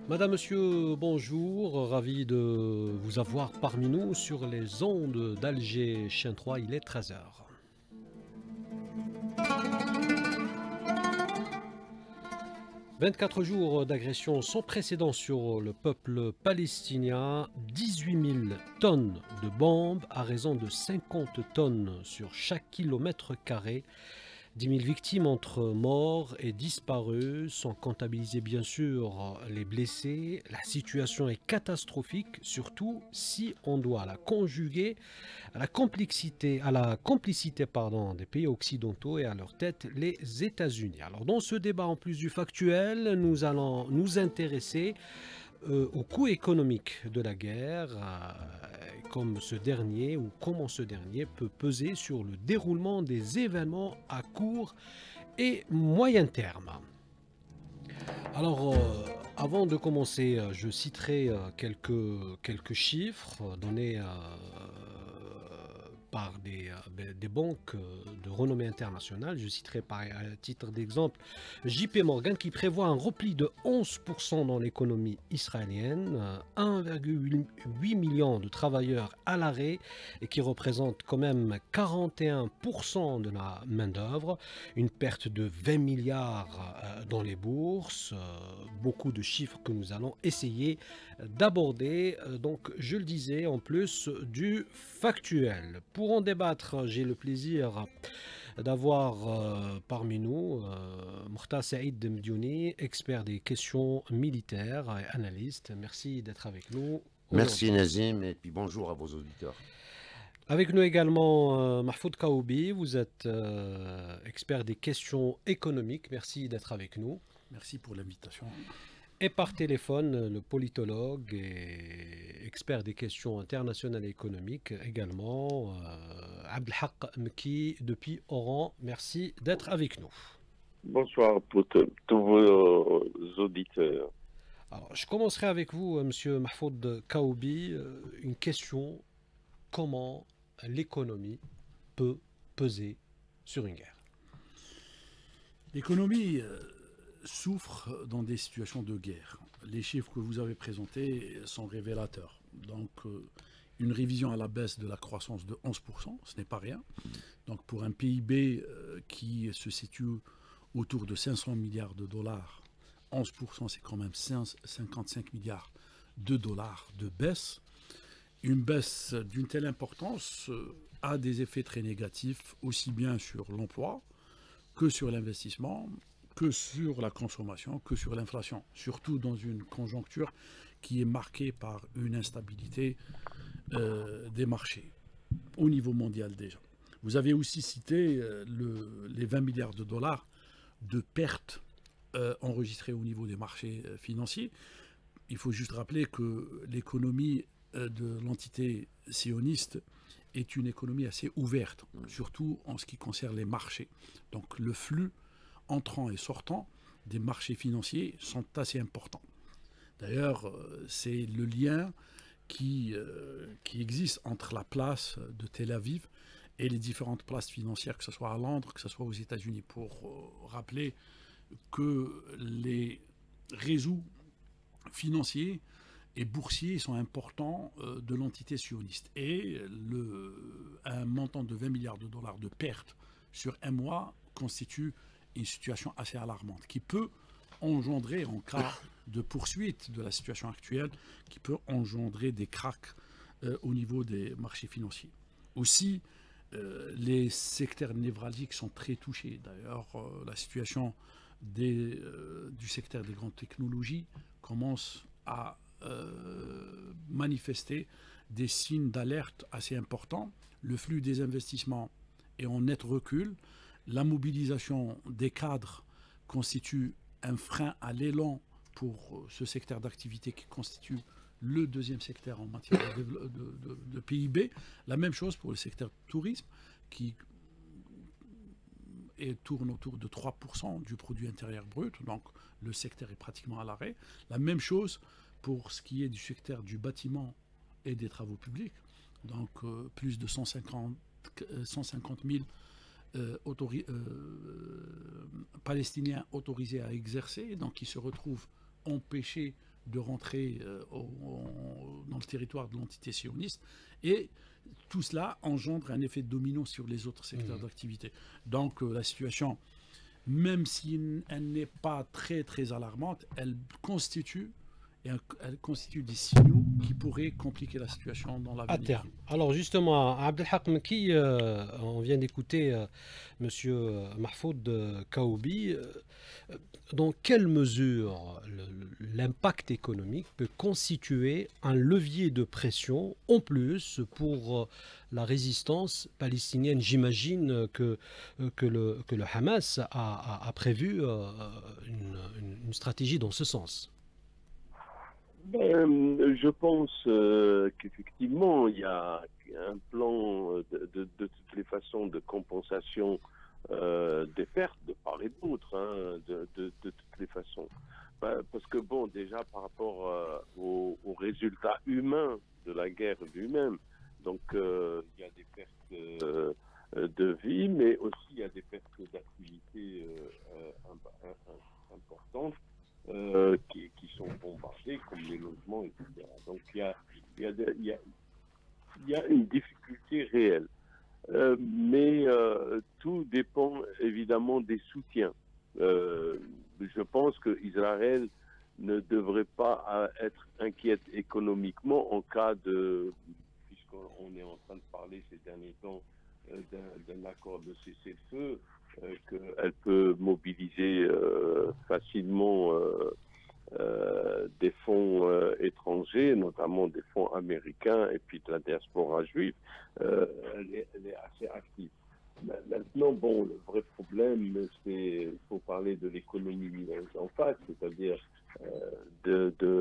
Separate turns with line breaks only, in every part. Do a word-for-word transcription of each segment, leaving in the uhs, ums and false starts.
Madame, Monsieur, bonjour, ravi de vous avoir parmi nous sur les ondes d'Alger Chien trois, il est treize heures. vingt-quatre jours d'agression sans précédent sur le peuple palestinien, dix-huit mille tonnes de bombes à raison de cinquante tonnes sur chaque kilomètre carré. dix mille victimes entre morts et disparus, sont comptabilisés bien sûr les blessés. La situation est catastrophique, surtout si on doit la conjuguer à la complexité, à la complicité pardon, des pays occidentaux et à leur tête les États-Unis. Alors dans ce débat en plus du factuel, nous allons nous intéresser euh, au coût économique de la guerre, euh, comme ce dernier ou comment ce dernier peut peser sur le déroulement des événements à court et moyen terme. Alors, euh, avant de commencer, euh, je citerai euh, quelques, quelques chiffres donnés euh, par des, euh, des banques euh, de renommée internationale. Je citerai par à titre d'exemple J P Morgan qui prévoit un repli de onze pour cent dans l'économie israélienne, euh, un virgule huit million de travailleurs à l'arrêt et qui représente quand même quarante et un pour cent de la main-d'œuvre, une perte de vingt milliards euh, dans les bourses, euh, beaucoup de chiffres que nous allons essayer d'aborder. Euh, donc, je le disais, en plus du factuel. Pour en débattre, j'ai le plaisir d'avoir euh, parmi nous euh, Mokhtar Saïd Mdiouni, expert des questions militaires et analyste. Merci d'être avec nous
Merci
aujourd'hui.
Nazim et puis bonjour à vos auditeurs.
Avec nous également euh, Mahfoud Kaoubi, vous êtes euh, expert des questions économiques. Merci d'être avec nous.
Merci pour l'invitation.
Et par téléphone, le politologue et expert des questions internationales et économiques également, euh, Abdelhak Mki depuis Oran. Merci d'être avec nous.
Bonsoir pour t- tous vos auditeurs.
Alors, je commencerai avec vous, euh, Monsieur Mahfoud Kaoubi. Euh, une question, comment l'économie peut peser sur une guerre?
L'économie euh, souffre dans des situations de guerre. Les chiffres que vous avez présentés sont révélateurs. Donc, euh, une révision à la baisse de la croissance de onze pour cent, ce n'est pas rien. Donc, pour un P I B euh, qui se situe autour de cinq cents milliards de dollars, onze pour cent, c'est quand même cinquante-cinq milliards de dollars de baisse. Une baisse d'une telle importance euh, a des effets très négatifs, aussi bien sur l'emploi que sur l'investissement, que sur la consommation, que sur l'inflation, surtout dans une conjoncture qui est marquée par une instabilité euh, des marchés, au niveau mondial déjà. Vous avez aussi cité euh, le, les vingt milliards de dollars de pertes euh, enregistrées au niveau des marchés euh, financiers. Il faut juste rappeler que l'économie euh, de l'entité sioniste est une économie assez ouverte, surtout en ce qui concerne les marchés. Donc le flux entrant et sortant des marchés financiers sont assez importants. D'ailleurs, euh, c'est le lien qui, euh, qui existe entre la place de Tel Aviv et les différentes places financières, que ce soit à Londres, que ce soit aux États-Unis, pour euh, rappeler que les réseaux financiers et boursiers sont importants euh, de l'entité sioniste. Et le, un montant de vingt milliards de dollars de pertes sur un mois constitue une situation assez alarmante qui peut engendrer, en cas de poursuite de la situation actuelle, qui peut engendrer des cracks euh, au niveau des marchés financiers. Aussi, euh, les secteurs névralgiques sont très touchés. D'ailleurs, euh, la situation des, euh, du secteur des grandes technologies commence à euh, manifester des signes d'alerte assez importants. Le flux des investissements est en net recul. La mobilisation des cadres constitue un frein à l'élan pour ce secteur d'activité qui constitue le deuxième secteur en matière de, de, de, de P I B. La même chose pour le secteur tourisme qui et tourne autour de trois pour cent du produit intérieur brut, donc le secteur est pratiquement à l'arrêt. La même chose pour ce qui est du secteur du bâtiment et des travaux publics, donc euh, plus de cent cinquante mille euh, autori- euh, Palestiniens autorisés à exercer, donc qui se retrouvent empêchés de rentrer euh, au, au, dans le territoire de l'entité sioniste. Et tout cela engendre un effet domino sur les autres secteurs mmh. d'activité. Donc euh, la situation, même si elle n'est pas très très alarmante, elle constitue, et elle constitue des signaux qui pourraient compliquer la situation dans l'avenir.
À terme. Alors justement, Abdelhak Meki, euh, on vient d'écouter euh, Monsieur Mahfoud euh, Kaoubi. Euh, dans quelle mesure l'impact économique peut constituer un levier de pression en plus pour euh, la résistance palestinienne? J'imagine que, que, le, que le Hamas a, a, a prévu euh, une, une, une stratégie dans ce sens.
Ben, je pense euh, qu'effectivement, il y a un plan de, de, de toutes les façons de compensation euh, des pertes de part et d'autre, hein, de, de, de toutes les façons. Ben, parce que bon, déjà par rapport euh, aux, aux résultats humains de la guerre lui-même, donc euh, il y a des pertes euh, de vie, mais aussi il y a des pertes d'activité euh, euh, importantes. Euh, qui, qui sont bombardés, comme les logements, et cetera. Donc il y a, il y a, de, il y a, il y a une difficulté réelle. Euh, mais euh, tout dépend évidemment des soutiens. Euh, je pense qu'Israël ne devrait pas être inquiète économiquement en cas de, puisqu'on est en train de parler ces derniers temps euh, d'un accord de cessez-le-feu, Euh, qu'elle peut mobiliser euh, facilement euh, euh, des fonds euh, étrangers, notamment des fonds américains et puis de la diaspora juive. Euh, elle, est, elle est assez active. Maintenant, bon, le vrai problème, c'est, il faut parler de l'économie en face, c'est-à-dire euh, de, de,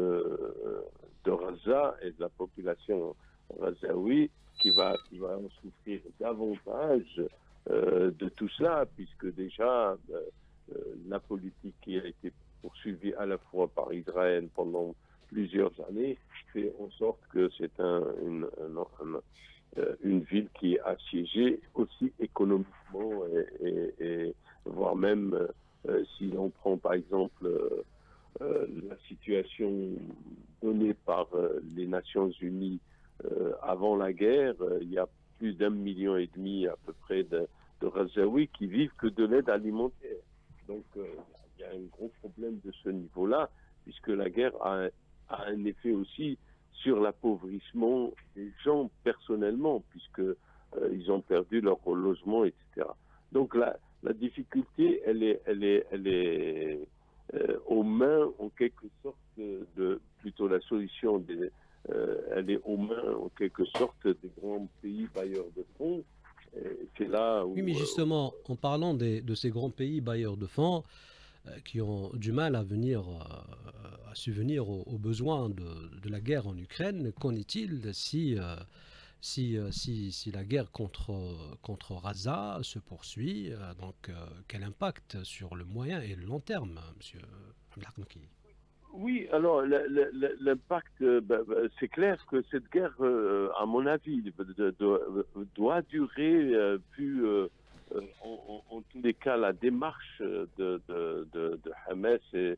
de Gaza et de la population gazaoui qui va, qui va en souffrir davantage Euh, de tout cela, puisque déjà euh, euh, la politique qui a été poursuivie à la fois par Israël pendant plusieurs années fait en sorte que c'est un, une, un, un, euh, une ville qui est assiégée aussi économiquement et, et, et voire même euh, si l'on prend par exemple euh, euh, la situation donnée par euh, les Nations Unies euh, avant la guerre, euh, il y a plus d'un million et demi à peu près de, de Gazaouis qui vivent que de l'aide alimentaire. Donc euh, il y a un gros problème de ce niveau-là, puisque la guerre a, a un effet aussi sur l'appauvrissement des gens personnellement, puisque euh, ils ont perdu leur logement, et cetera. Donc la, la difficulté, elle est, elle est, elle est euh, aux mains en quelque sorte de, de plutôt la solution des Euh, elle est aux mains, en quelque sorte, des grands pays bailleurs de fonds. C'est là où...
Oui, mais justement, euh, en parlant des, de ces grands pays bailleurs de fonds euh, qui ont du mal à venir, euh, à subvenir aux, aux besoins de, de la guerre en Ukraine, qu'en est-il si, euh, si, euh, si, si la guerre contre, contre Gaza se poursuit euh, donc, euh, quel impact sur le moyen et le long terme, monsieur Abdelhak?
Oui, alors l'impact, bah, bah, c'est clair que cette guerre, euh, à mon avis, doit, doit durer, euh, vu euh, en, en, en tous les cas la démarche de, de, de, de Hamas et,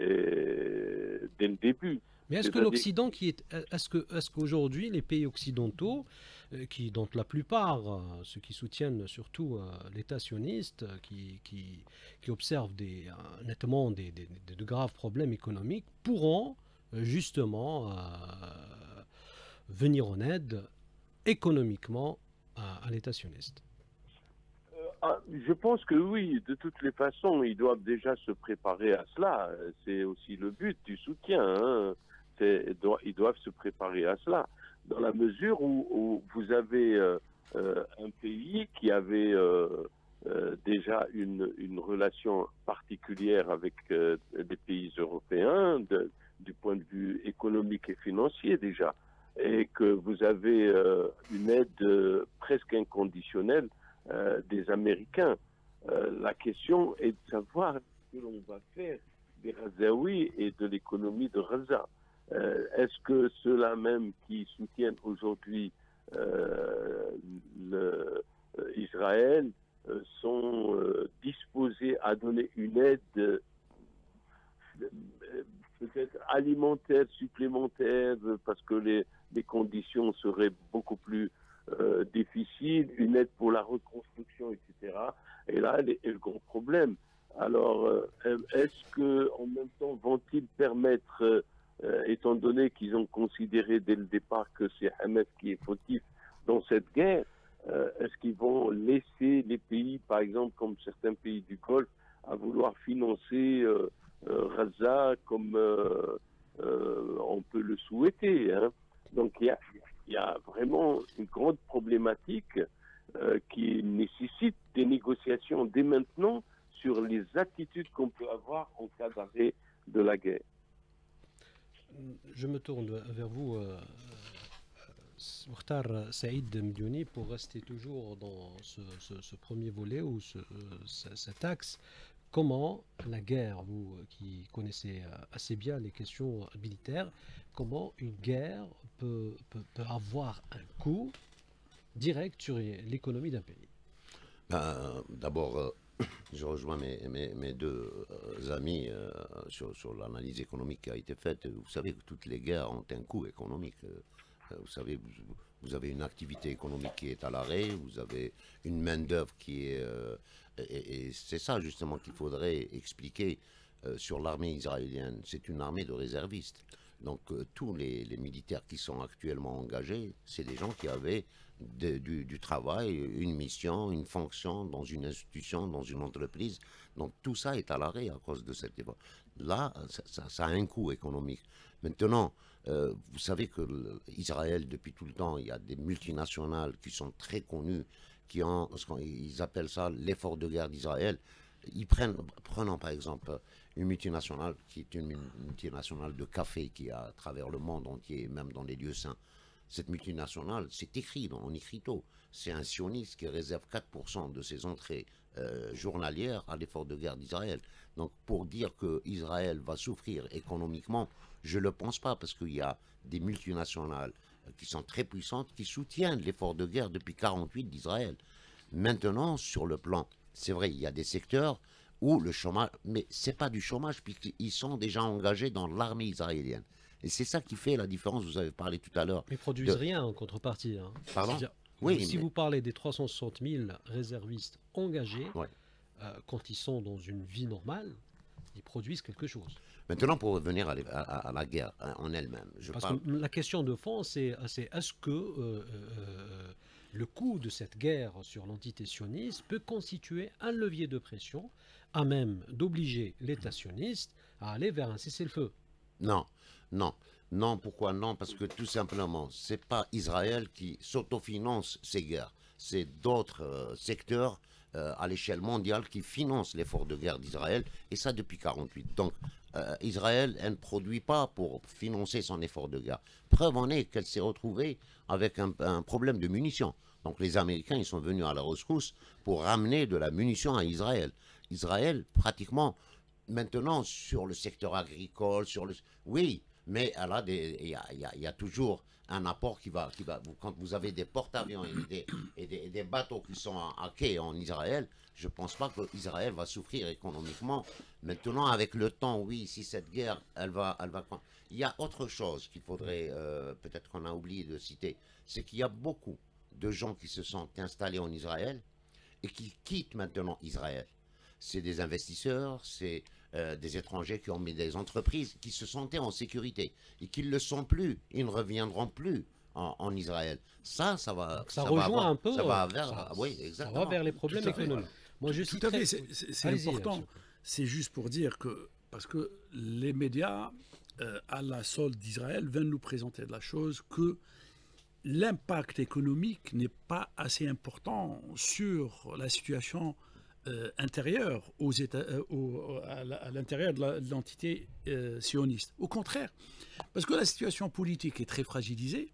et dès le début.
Mais est-ce que l'Occident, qui est, est-ce que, est-ce qu'aujourd'hui les pays occidentaux, euh, qui, dont la plupart, euh, ceux qui soutiennent surtout euh, l'État sioniste, euh, qui, qui, qui observent des, euh, nettement des, des, des, de graves problèmes économiques, pourront euh, justement euh, venir en aide économiquement à, à l'État sioniste?
Ah, je pense que oui, de toutes les façons, ils doivent déjà se préparer à cela. C'est aussi le but du soutien. Hein. Ils doivent se préparer à cela. Dans la mesure où, où vous avez euh, euh, un pays qui avait euh, euh, déjà une, une relation particulière avec euh, des pays européens, de, du point de vue économique et financier déjà, et que vous avez euh, une aide euh, presque inconditionnelle Euh, des Américains. Euh, la question est de savoir ce que l'on va faire des Gazaouis et de l'économie de Gaza. Euh, Est-ce que ceux-là même qui soutiennent aujourd'hui euh, euh, Israël euh, sont euh, disposés à donner une aide euh, peut-être alimentaire supplémentaire, parce que les, les conditions seraient beaucoup plus euh, difficiles, une aide pour la reconstruction, et cetera. Et là, est, est le gros problème. Alors, euh, est-ce qu'en même temps, vont-ils permettre, euh, étant donné qu'ils ont considéré dès le départ que c'est Hamas qui est fautif dans cette guerre, euh, est-ce qu'ils vont laisser les pays, par exemple, comme certains pays du Golfe, à vouloir financer euh, euh, Gaza comme euh, euh, on peut le souhaiter, hein. Donc il y a, y a vraiment une grande problématique euh, qui nécessite des négociations dès maintenant sur les attitudes qu'on peut avoir en cas d'arrêt de la guerre.
Je me tourne vers vous, euh, Mokhtar Saïd Mediouni, pour rester toujours dans ce, ce, ce premier volet ou ce, ce, cet axe. Comment la guerre, vous qui connaissez assez bien les questions militaires, comment une guerre peut, peut, peut avoir un coût direct sur l'économie d'un pays?
Ben, D'abord, euh, je rejoins mes, mes, mes deux euh, amis euh, sur, sur l'analyse économique qui a été faite. Vous savez que toutes les guerres ont un coût économique. Euh, vous savez, vous, vous avez une activité économique qui est à l'arrêt, vous avez une main-d'œuvre qui est... Euh, et, et c'est ça justement qu'il faudrait expliquer euh, sur l'armée israélienne. C'est une armée de réservistes. Donc euh, tous les, les militaires qui sont actuellement engagés, c'est des gens qui avaient de, du, du travail, une mission, une fonction dans une institution, dans une entreprise. Donc tout ça est à l'arrêt à cause de cette époque. Là, ça, ça, ça a un coût économique. Maintenant, euh, vous savez que Israël, depuis tout le temps, il y a des multinationales qui sont très connues, qui ont, ils appellent ça l'effort de guerre d'Israël. Ils prennent, prenons par exemple une multinationale qui est une multinationale de café qui est à travers le monde entier, même dans les lieux saints. Cette multinationale, c'est écrit dans, en écriteau. C'est un sioniste qui réserve quatre pour cent de ses entrées euh, journalières à l'effort de guerre d'Israël. Donc pour dire que Israël va souffrir économiquement, je ne le pense pas, parce qu'il y a des multinationales qui sont très puissantes qui soutiennent l'effort de guerre depuis mille neuf cent quarante-huit d'Israël. Maintenant, sur le plan, c'est vrai, il y a des secteurs où le chômage, mais ce n'est pas du chômage, puisqu'ils sont déjà engagés dans l'armée israélienne. Et c'est ça qui fait la différence, vous avez parlé tout à l'heure.
Ils ne produisent
de...
rien en contrepartie. Hein.
Pardon?
Oui, si mais... vous parlez des trois cent soixante mille réservistes engagés,
ouais.
euh, quand ils sont dans une vie normale, ils produisent quelque chose.
Maintenant, pour revenir à, à, à la guerre en elle-même. Je
Parce
parle...
que la question de fond, c'est est-ce que euh, euh, le coût de cette guerre sur l'entité sioniste peut constituer un levier de pression à même d'obliger l'État sioniste à aller vers un cessez-le-feu?
Non, non, non. Pourquoi non? Parce que tout simplement, ce n'est pas Israël qui s'autofinance ces guerres. C'est d'autres euh, secteurs euh, à l'échelle mondiale qui financent l'effort de guerre d'Israël, et ça depuis mille neuf cent quarante-huit. Donc, euh, Israël, elle ne produit pas pour financer son effort de guerre. Preuve en est qu'elle s'est retrouvée avec un, un problème de munitions. Donc, les Américains, ils sont venus à la rescousse pour ramener de la munition à Israël. Israël, pratiquement... Maintenant, sur le secteur agricole, sur le... oui, mais il y, y, y a toujours un apport qui va... Qui va quand vous avez des porte-avions et, des, et, des, et des bateaux qui sont à quai en Israël, je ne pense pas qu'Israël va souffrir économiquement. Maintenant, avec le temps, oui, si cette guerre, elle va... Elle va... Il y a autre chose qu'il faudrait, euh, peut-être qu'on a oublié de citer, c'est qu'il y a beaucoup de gens qui se sont installés en Israël et qui quittent maintenant Israël. C'est des investisseurs, c'est euh, des étrangers qui ont mis des entreprises qui se sentaient en sécurité et qui ne le sont plus. Ils ne reviendront plus en, en Israël. Ça, ça va...
Ça, ça
rejoint
avoir, un peu...
Ça va vers,
ça,
oui, exactement.
Ça va vers les problèmes économiques.
Moi, je Tout à fait, c'est important. C'est juste pour dire que... Parce que les médias, euh, à la solde d'Israël, viennent nous présenter de la chose que l'impact économique n'est pas assez important sur la situation Euh, intérieur aux États, euh, au, à l'intérieur de l'entité euh, sioniste. Au contraire, parce que la situation politique est très fragilisée,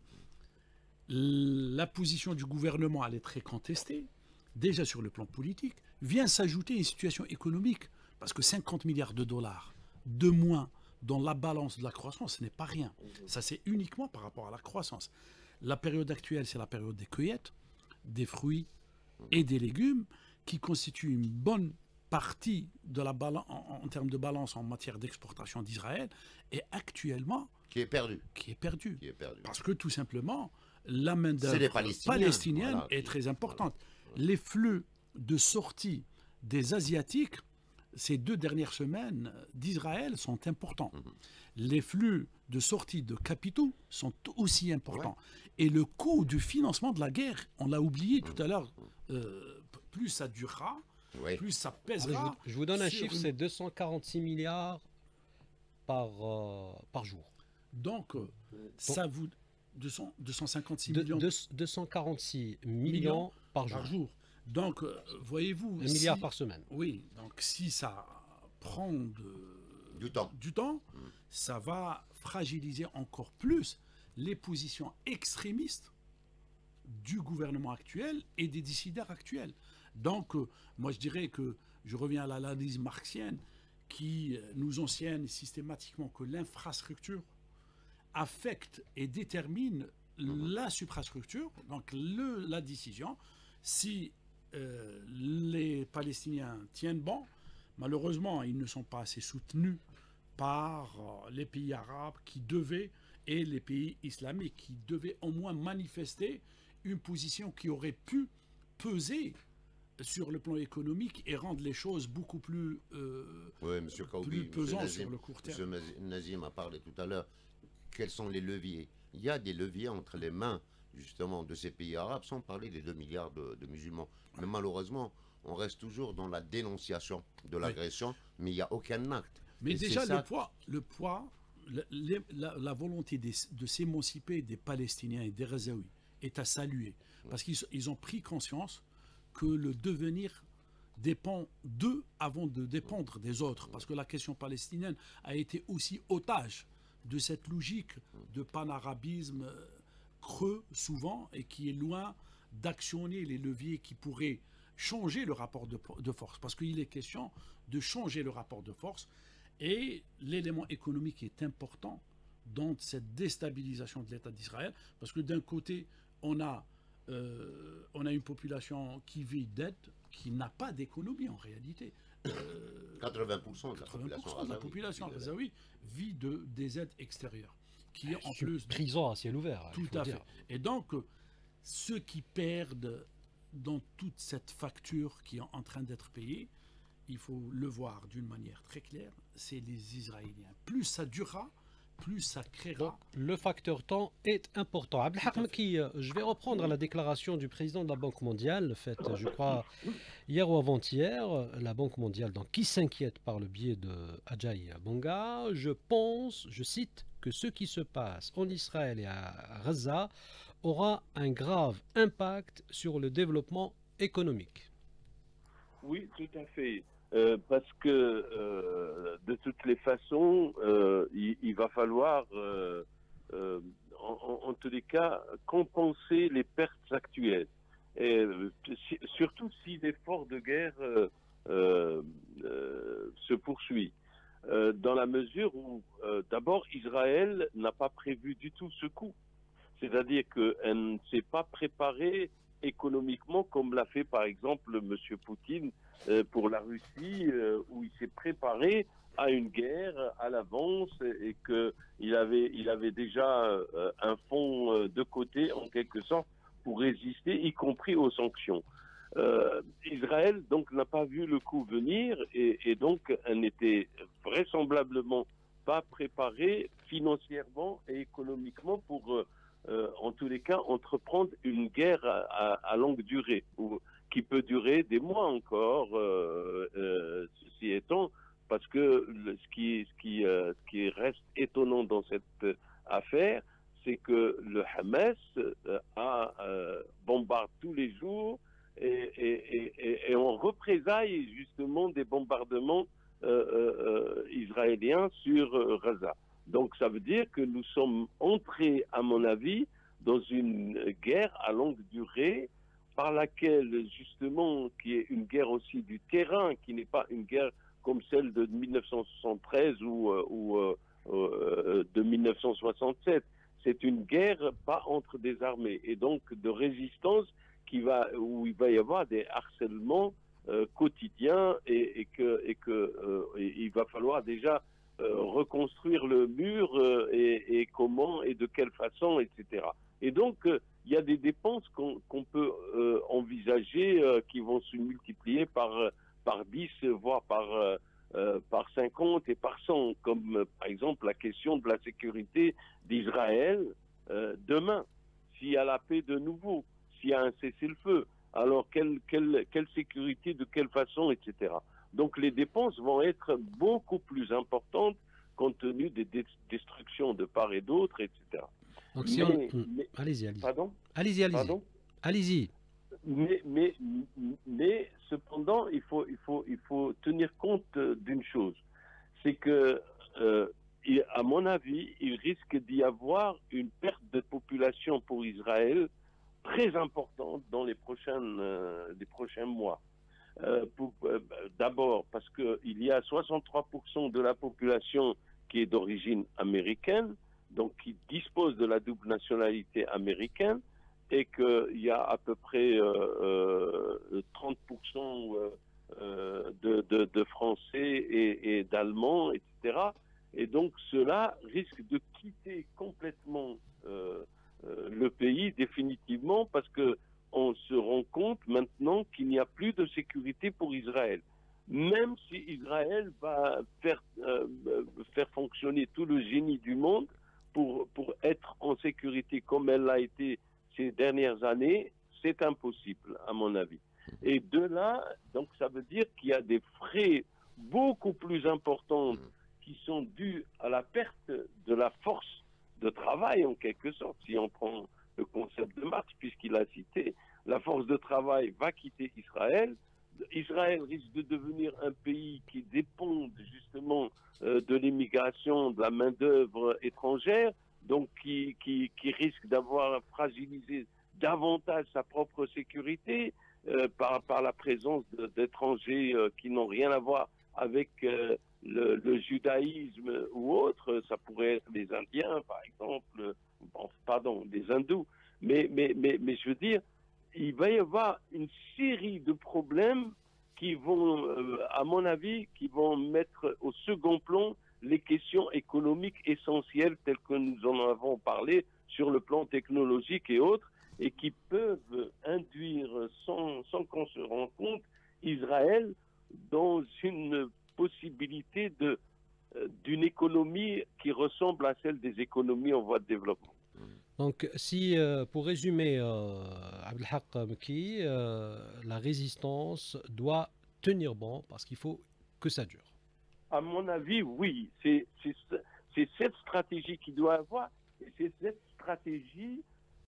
la position du gouvernement, elle est très contestée, déjà sur le plan politique, vient s'ajouter une situation économique, parce que cinquante milliards de dollars de moins dans la balance de la croissance, ce n'est pas rien. Ça, c'est uniquement par rapport à la croissance. La période actuelle, c'est la période des cueillettes, des fruits et des légumes, qui constitue une bonne partie de la balan- en, en termes de balance en matière d'exportation d'Israël est actuellement
Qui est perdu.
qui est perdue.
Qui est perdu.
Parce que tout simplement, la
C'est les
main-d'œuvre
Palestiniens,
palestinienne
voilà,
est
qui-
très importante.
voilà.
Les flux de sortie des Asiatiques ces deux dernières semaines d'Israël sont importants.
Mhm.
Les flux de sortie de capitaux sont aussi importants. Et le coût du financement de la guerre, on l'a oublié tout à l'heure, euh, p- plus ça durera,
Oui.
plus ça
Je vous,
pèsera.
je vous donne un
sur
chiffre,
une-
c'est deux cent quarante-six milliards par, euh, par jour.
Donc, euh, ça vous... deux cents, deux cent cinquante-six
De-
millions
deux- deux cent quarante-six millions
Millions
par jour.
par jour. Donc, euh, voyez-vous...
Un milliard
si-
par semaine.
Oui, donc si ça prend de-
Du temps.
du temps,
Mm.
ça va fragiliser encore plus les positions extrémistes du gouvernement actuel et des décideurs actuels. Donc, euh, moi je dirais que je reviens à l'analyse marxienne qui euh, nous enseigne systématiquement que l'infrastructure affecte et détermine la suprastructure, donc le- la décision. Si euh, les Palestiniens tiennent bon, malheureusement, ils ne sont pas assez soutenus par euh, les pays arabes qui devaient, et les pays islamiques qui devaient au moins manifester une position qui aurait pu peser sur le plan économique et rendre les choses beaucoup plus, euh,
Oui, monsieur Kaoubi,
plus
monsieur
pesantes
Nazim,
sur le court terme.
monsieur Naz- Nazim a parlé tout à l'heure. Quels sont les leviers? Il y a des leviers entre les mains, justement, de ces pays arabes, sans parler des deux milliards de, de musulmans. Mais malheureusement, on reste toujours dans la dénonciation de l'agression, mais il n'y a aucun acte.
Mais
Et
déjà,
c'est ça-
le poids, le poids le- les- la, la volonté des- de s'émanciper des Palestiniens et des Gazaouis est à saluer. Parce qu'ils ils ont pris conscience que le devenir dépend d'eux avant de dépendre des autres. Parce que la question palestinienne a été aussi otage de cette logique de panarabisme euh, creux souvent et qui est loin d'actionner les leviers qui pourraient changer le rapport de, de force. Parce qu'il est question de changer le rapport de force et l'élément économique est important dans cette déstabilisation de l'État d'Israël. Parce que d'un côté, on a, euh, on a une population qui vit d'aide, qui n'a pas d'économie en réalité. Euh,
quatre-vingts pour cent de la
quatre-vingts pour cent
population
de la
razaoui.
population razaoui vit de, des aides extérieures, qui est en
C'est une
plus...
prison à ciel ouvert. il
Tout
faut
à
dire.
fait. Et donc, euh, ceux qui perdent dans toute cette facture qui est en train d'être payée, il faut le voir d'une manière très claire, c'est les Israéliens. Plus ça durera, plus ça
Donc,
créera...
le facteur temps est important. Abdelhak
Tout à fait.
Maki, euh, je vais reprendre la déclaration du président de la Banque mondiale, faite, je crois, hier ou avant-hier. La Banque mondiale, donc, qui s'inquiète par le biais de Ajay Bonga. Je pense, je cite, que ce qui se passe en Israël et à Gaza aura un grave impact sur le développement économique.
Oui, tout à fait. Euh, parce que euh, de toutes les façons, euh, il, il va falloir, euh, euh, en, en, en tous les cas, compenser les pertes actuelles. Et euh, si- surtout si l'effort de guerre euh, euh, euh, se poursuit. Euh, dans la mesure où, euh, d'abord, Israël n'a pas prévu du tout ce coup. C'est-à-dire qu'elle ne s'est pas préparée économiquement comme l'a fait par exemple M. Poutine euh, pour la Russie, euh, où il s'est préparé à une guerre à l'avance et qu'il avait, il avait déjà euh, un fonds euh, de côté en quelque sorte pour résister, y compris aux sanctions. Euh, Israël donc n'a pas vu le coup venir et, et donc elle n'était vraisemblablement pas préparée financièrement et économiquement pour euh, Euh, en tous les cas, entreprendre une guerre à, à, à longue durée, ou, qui peut durer des mois encore, euh, euh, ceci étant, parce que le, ce, qui, ce, qui, euh, ce qui reste étonnant dans cette affaire, c'est que le Hamas euh, a, euh, bombarde tous les jours et, et, et, et en représailles justement des bombardements euh, euh, israéliens sur euh, Gaza. Donc ça veut dire que nous sommes entrés, à mon avis, dans une guerre à longue durée par laquelle, justement, qui est une guerre aussi du terrain, qui n'est pas une guerre comme celle de mille neuf cent soixante-treize ou, ou euh, de mille neuf cent soixante-sept. C'est une guerre pas entre des armées et donc de résistance qui va, où il va y avoir des harcèlements euh, quotidien et, et que, et que euh, et il va falloir déjà euh, reconstruire le mur euh, et, et comment et de quelle façon, et cetera. Et donc, euh, il y a des dépenses qu'on qu'on peut euh, envisager euh, qui vont se multiplier par, par dix, voire par, euh, euh, par cinquante et par cent, comme euh, par exemple la question de la sécurité d'Israël euh, demain. S'il y a la paix de nouveau, s'il y a un cessez-le-feu, alors quelle, quelle, quelle sécurité, de quelle façon, et cetera. Donc les dépenses vont être beaucoup plus importantes compte tenu des destructions de part et d'autre, et cetera.
Donc si
mais,
on...
mais,
allez-y, allez-y.
Pardon
Allez-y, allez-y.
Pardon
Allez-y.
Mais, mais, mais cependant, il faut, il faut, il faut tenir compte d'une chose, c'est que, euh, à mon avis, il risque d'y avoir une perte de population pour Israël très importante dans les, prochaines, euh, les prochains mois. Euh, euh, D'abord parce qu'il y a soixante-trois pour cent de la population qui est d'origine américaine, donc qui dispose de la double nationalité américaine, et qu'il y a à peu près euh, euh, trente pour cent euh, de, de, de Français et, et d'Allemands, et cetera. Et donc cela risque de quitter complètement euh, euh, le pays définitivement, parce que on se rend compte maintenant qu'il n'y a plus de sécurité pour Israël. Même si Israël va faire, euh, faire fonctionner tout le génie du monde pour, pour être en sécurité comme elle l'a été ces dernières années, c'est impossible, à mon avis. Et de là, donc ça veut dire qu'il y a des frais beaucoup plus importants qui sont dus à la perte de la force de travail, en quelque sorte. Si on prend le concept de Marx, puisqu'il a cité, la force de travail va quitter Israël. Israël risque de devenir un pays qui dépend justement euh, de l'immigration, de la main-d'œuvre étrangère, donc qui, qui, qui risque d'avoir fragilisé davantage sa propre sécurité euh, par, par la présence d'étrangers euh, qui n'ont rien à voir avec euh, le, le judaïsme ou autre. Ça pourrait être les Indiens, par exemple, bon, pardon, les hindous. Mais, mais, mais, mais je veux dire, il va y avoir une série de problèmes qui vont, euh, à mon avis, qui vont mettre au second plan les questions économiques essentielles telles que nous en avons parlé sur le plan technologique et autres, et qui peuvent induire, sans, sans qu'on se rende compte, Israël dans une possibilité de, euh, d'une économie qui ressemble à celle des économies en voie de développement.
Donc, si, euh, pour résumer, euh, Abdelhak Meki, euh, la résistance doit tenir bon parce qu'il faut que ça dure.
À mon avis, oui. C'est cette stratégie qui doit avoir, et c'est cette stratégie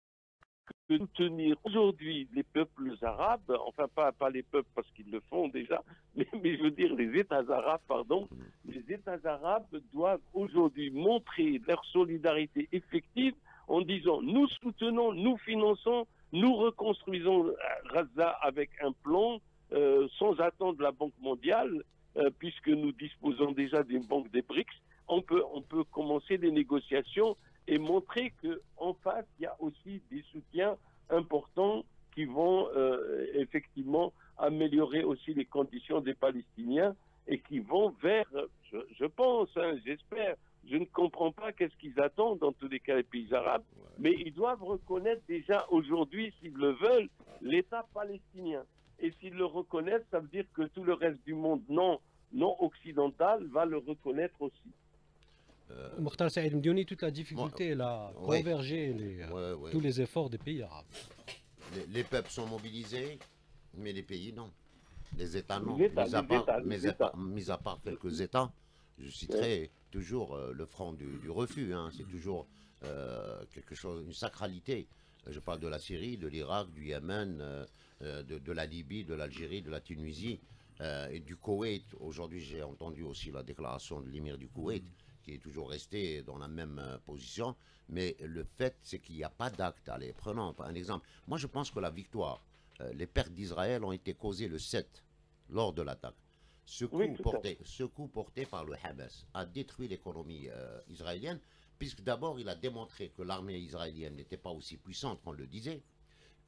que soutenir aujourd'hui les peuples arabes, enfin pas, pas les peuples parce qu'ils le font déjà, mais, mais je veux dire les États arabes, pardon, les États arabes doivent aujourd'hui montrer leur solidarité effective en disant nous soutenons, nous finançons, nous reconstruisons Gaza avec un plan euh, sans attendre la Banque mondiale, euh, puisque nous disposons déjà d'une banque des BRICS. On peut, on peut commencer des négociations et montrer qu'en face, il y a aussi des soutiens importants qui vont euh, effectivement améliorer aussi les conditions des Palestiniens et qui vont vers, je, je pense, hein, j'espère, je ne comprends pas qu'est-ce qu'ils attendent dans tous les cas les pays arabes, mais ils doivent reconnaître déjà aujourd'hui, s'ils le veulent, l'État palestinien. Et s'ils le reconnaissent, ça veut dire que tout le reste du monde non, non occidental va le reconnaître aussi.
Euh, Mokhtar Saïd Mdiouni, toute la difficulté, là, ouais, converger les, ouais, ouais. tous les efforts des pays arabes.
Les, les peuples sont mobilisés, mais les pays non. Les États non.
Les États,
mis, à
les
part,
États,
mis,
les
à
États.
part, mis à part quelques États, je citerai ouais. toujours euh, le front du, du refus. Hein. C'est toujours euh, quelque chose, une sacralité. Je parle de la Syrie, de l'Irak, du Yémen, euh, de, de la Libye, de l'Algérie, de la Tunisie euh, et du Koweït. Aujourd'hui, j'ai entendu aussi la déclaration de l'émir du Koweït, qui est toujours resté dans la même euh, position. Mais le fait, c'est qu'il n'y a pas d'acte. Allez, prenons un exemple. Moi, je pense que la victoire, euh, les pertes d'Israël ont été causées le sept, lors de l'attaque. Ce coup, oui, porté, ce coup porté par le Hamas a détruit l'économie euh, israélienne, puisque d'abord, il a démontré que l'armée israélienne n'était pas aussi puissante qu'on le disait,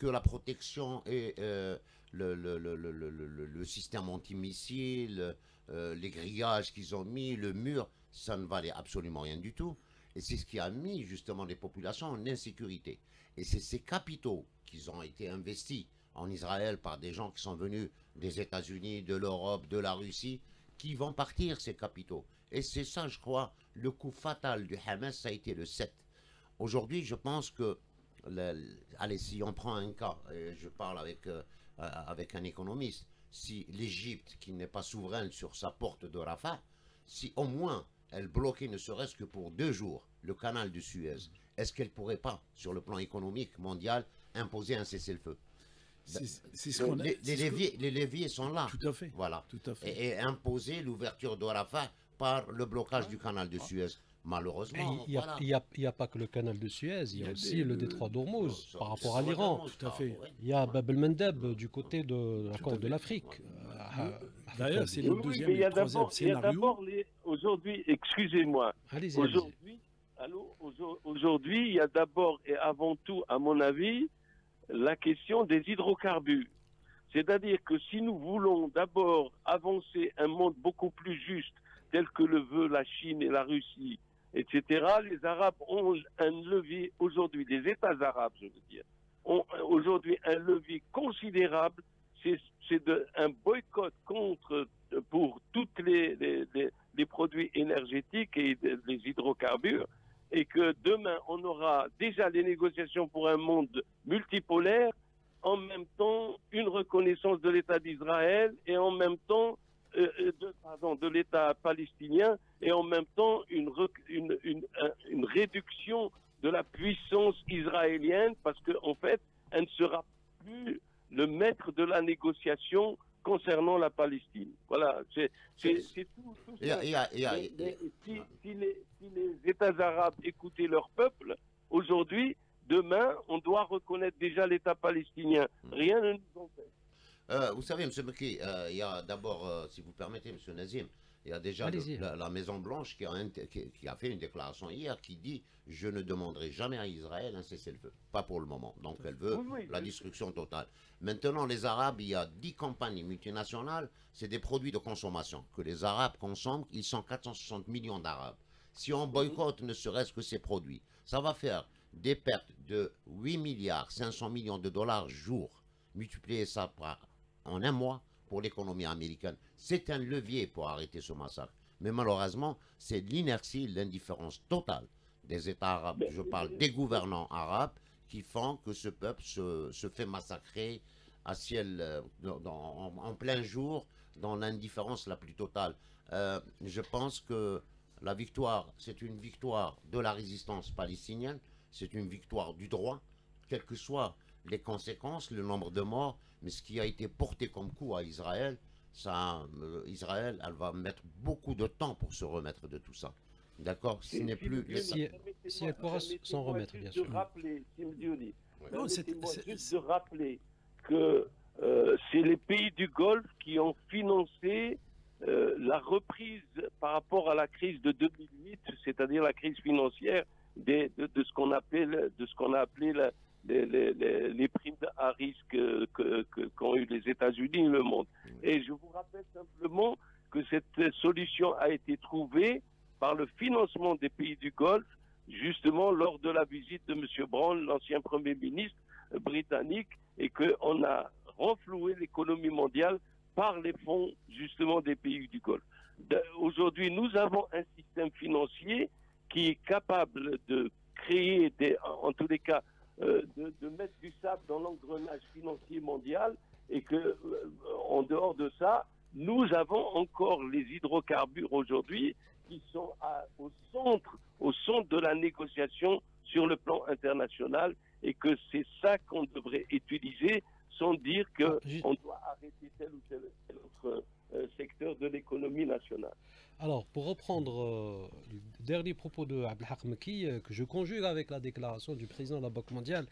que la protection et euh, le, le, le, le, le, le, le système antimissile, euh, les grillages qu'ils ont mis, le mur, ça ne valait absolument rien du tout. Et c'est ce qui a mis justement les populations en insécurité. Et c'est ces capitaux qui ont été investis en Israël par des gens qui sont venus des États-Unis, de l'Europe, de la Russie, qui vont partir ces capitaux. Et c'est ça, je crois, le coup fatal du Hamas, ça a été le sept. Aujourd'hui, je pense que, le, allez, si on prend un cas, et je parle avec, euh, avec un économiste, si l'Égypte, qui n'est pas souveraine sur sa porte de Rafah, si au moins elle bloquait ne serait-ce que pour deux jours le canal de Suez, est-ce qu'elle ne pourrait pas, sur le plan économique mondial, imposer un cessez-le-feu?
C'est ce qu'on a.
Les, les, leviers, les leviers sont là.
Tout à fait.
Voilà.
Tout à fait.
Et, et imposer l'ouverture de Rafah par le blocage du canal de Suez. Malheureusement,
il n'y a,
voilà.
il y a, il y a pas que le canal de Suez, il y a, il y a aussi des, le détroit d'Ormuz par rapport à l'Iran.
Tout à fait.
Il y a Bab el-Mandeb du côté de la Corne de l'Afrique.
D'ailleurs, c'est le
oui,
deuxième
mais il y
et
a
le troisième
d'abord, il y a
scénario.
d'abord les, aujourd'hui, excusez-moi,
Allez-y, allez-y.
aujourd'hui, allô, aujourd'hui, il y a d'abord et avant tout, à mon avis, la question des hydrocarbures. C'est-à-dire que si nous voulons d'abord avancer un monde beaucoup plus juste, tel que le veut la Chine et la Russie, et cetera, les Arabes ont un levier aujourd'hui, les États arabes, je veux dire, ont aujourd'hui un levier considérable, c'est un boycott contre, pour tous les, les, les, les produits énergétiques et les hydrocarbures, et que demain, on aura déjà les négociations pour un monde multipolaire, en même temps une reconnaissance de l'État d'Israël et en même temps euh, de, pardon, de l'État palestinien et en même temps une, une, une, une réduction de la puissance israélienne parce qu'en en fait, elle ne sera plus le maître de la négociation concernant la Palestine. Voilà, c'est tout, tout ça.
Yeah, yeah, yeah,
mais, mais
yeah.
si, si, les, si les États arabes écoutaient leur peuple, aujourd'hui, demain, on doit reconnaître déjà l'État palestinien. Rien ne nous empêche.
Euh, vous savez, M. Meki, euh, il y a d'abord, euh, si vous permettez, M. Nazim, il y a déjà le, la, la Maison-Blanche qui, qui, qui a fait une déclaration hier qui dit « Je ne demanderai jamais à Israël un cessez-le-feu ». Pas pour le moment. Donc, elle veut oui, oui, la oui. destruction totale. Maintenant, les Arabes, il y a dix compagnies multinationales, c'est des produits de consommation que les Arabes consomment. Ils sont quatre cent soixante millions d'Arabes. Si on boycotte ne serait-ce que ces produits, ça va faire des pertes de huit milliards cinq cents millions de dollars jour. Multiplier ça par en un mois pour l'économie américaine. C'est un levier pour arrêter ce massacre. Mais malheureusement, c'est l'inertie, l'indifférence totale des États arabes. Je parle des gouvernants arabes qui font que ce peuple se, se fait massacrer à ciel, euh, dans, en, en plein jour, dans l'indifférence la plus totale. Euh, je pense que la victoire, c'est une victoire de la résistance palestinienne, c'est une victoire du droit, quelles que soient les conséquences, le nombre de morts, mais ce qui a été porté comme coup à Israël, ça, euh, Israël, elle va mettre beaucoup de temps pour se remettre de tout ça. D'accord? Ce n'est plus...
Si, si elle pourra s'en remettre, bien sûr.
Rappeler, Simdioni,
non, c'est
juste de rappeler que euh, c'est les pays du Golfe qui ont financé euh, la reprise par rapport à la crise de deux mille huit, c'est-à-dire la crise financière des, de, de ce qu'on appelle, de ce qu'on a appelé la, les, les, les, les primes à risque qu'ont que, que, qu'ont eu les États-Unis et le monde. Et je vous rappelle simplement que cette solution a été trouvée par le financement des pays du Golfe, justement lors de la visite de M. Brown, l'ancien Premier ministre britannique, et qu'on a renfloué l'économie mondiale par les fonds justement des pays du Golfe. Aujourd'hui, nous avons un système financier qui est capable de créer, des, en tous les cas, euh, de, de mettre du sable dans l'engrenage financier mondial, et que, euh, en dehors de ça, nous avons encore les hydrocarbures aujourd'hui qui sont à, au centre, au centre de la négociation sur le plan international, et que c'est ça qu'on devrait utiliser, sans dire qu'on ah, doit arrêter tel ou tel, tel autre euh, secteur de l'économie nationale.
Alors, pour reprendre euh, le dernier propos de Abdelhak Meki, euh, que je conjugue avec la déclaration du président de la Banque mondiale,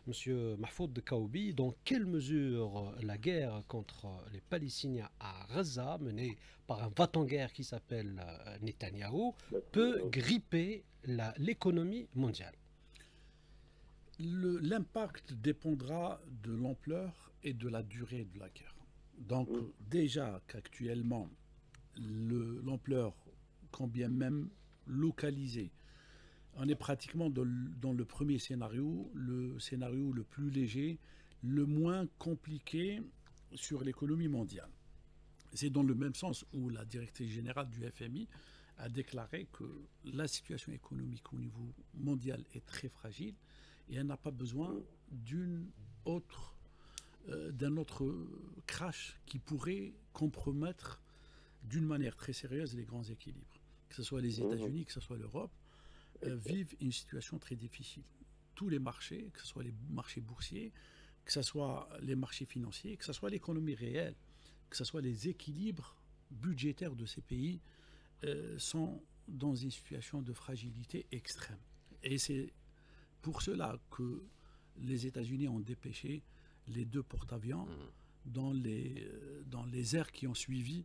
M. Mahfoud Kaoubi, dans quelle mesure euh, la guerre contre euh, les Palestiniens à Gaza, menée par un va-t-en-guerre qui s'appelle euh, Netanyahou, peut gripper l'économie mondiale?
Le- L'impact dépendra de l'ampleur et de la durée de la guerre. Donc,
Mm.
déjà qu'actuellement, le- l'ampleur, quand bien même localisée, on est pratiquement dans le, dans le premier scénario, le scénario le plus léger, le moins compliqué sur l'économie mondiale. C'est dans le même sens où la directrice générale du F M I a déclaré que la situation économique au niveau mondial est très fragile et elle n'a pas besoin d'une autre, euh, d'un autre crash qui pourrait compromettre d'une manière très sérieuse les grands équilibres. Que ce soit les États-Unis, que ce soit l'Europe, euh, vivent une situation très difficile. Tous les marchés, que ce soit les marchés boursiers, que ce soit les marchés financiers, que ce soit l'économie réelle, que ce soit les équilibres budgétaires de ces pays, euh, sont dans une situation de fragilité extrême. Et c'est pour cela que les États-Unis ont dépêché les deux porte-avions dans les, euh, dans les heures qui ont suivi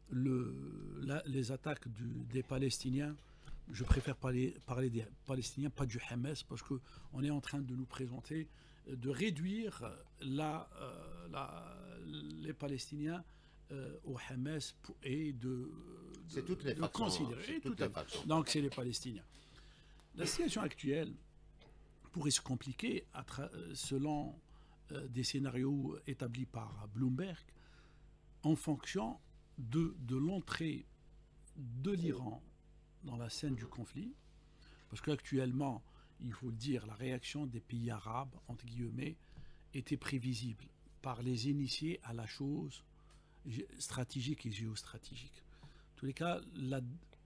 le, la- les attaques du- des Palestiniens. Je préfère parler, parler des Palestiniens, pas du Hamas, parce qu'on est en train de nous présenter, euh, de réduire la, euh, la- les Palestiniens euh, au Hamas pour- et de, de,
C'est toutes les
de
factions, hein,
considérer.
c'est
tout
toutes
à
les
fait.
factions.
Donc c'est les Palestiniens. La situation actuelle pourrait se compliquer à tra- selon euh, des scénarios établis par Bloomberg en fonction de, de l'entrée de l'Iran dans la scène du conflit. Parce qu'actuellement, il faut le dire, la réaction des pays arabes, entre guillemets, était prévisible par les initiés à la chose gé- stratégique et géostratégique. En tous les cas, la,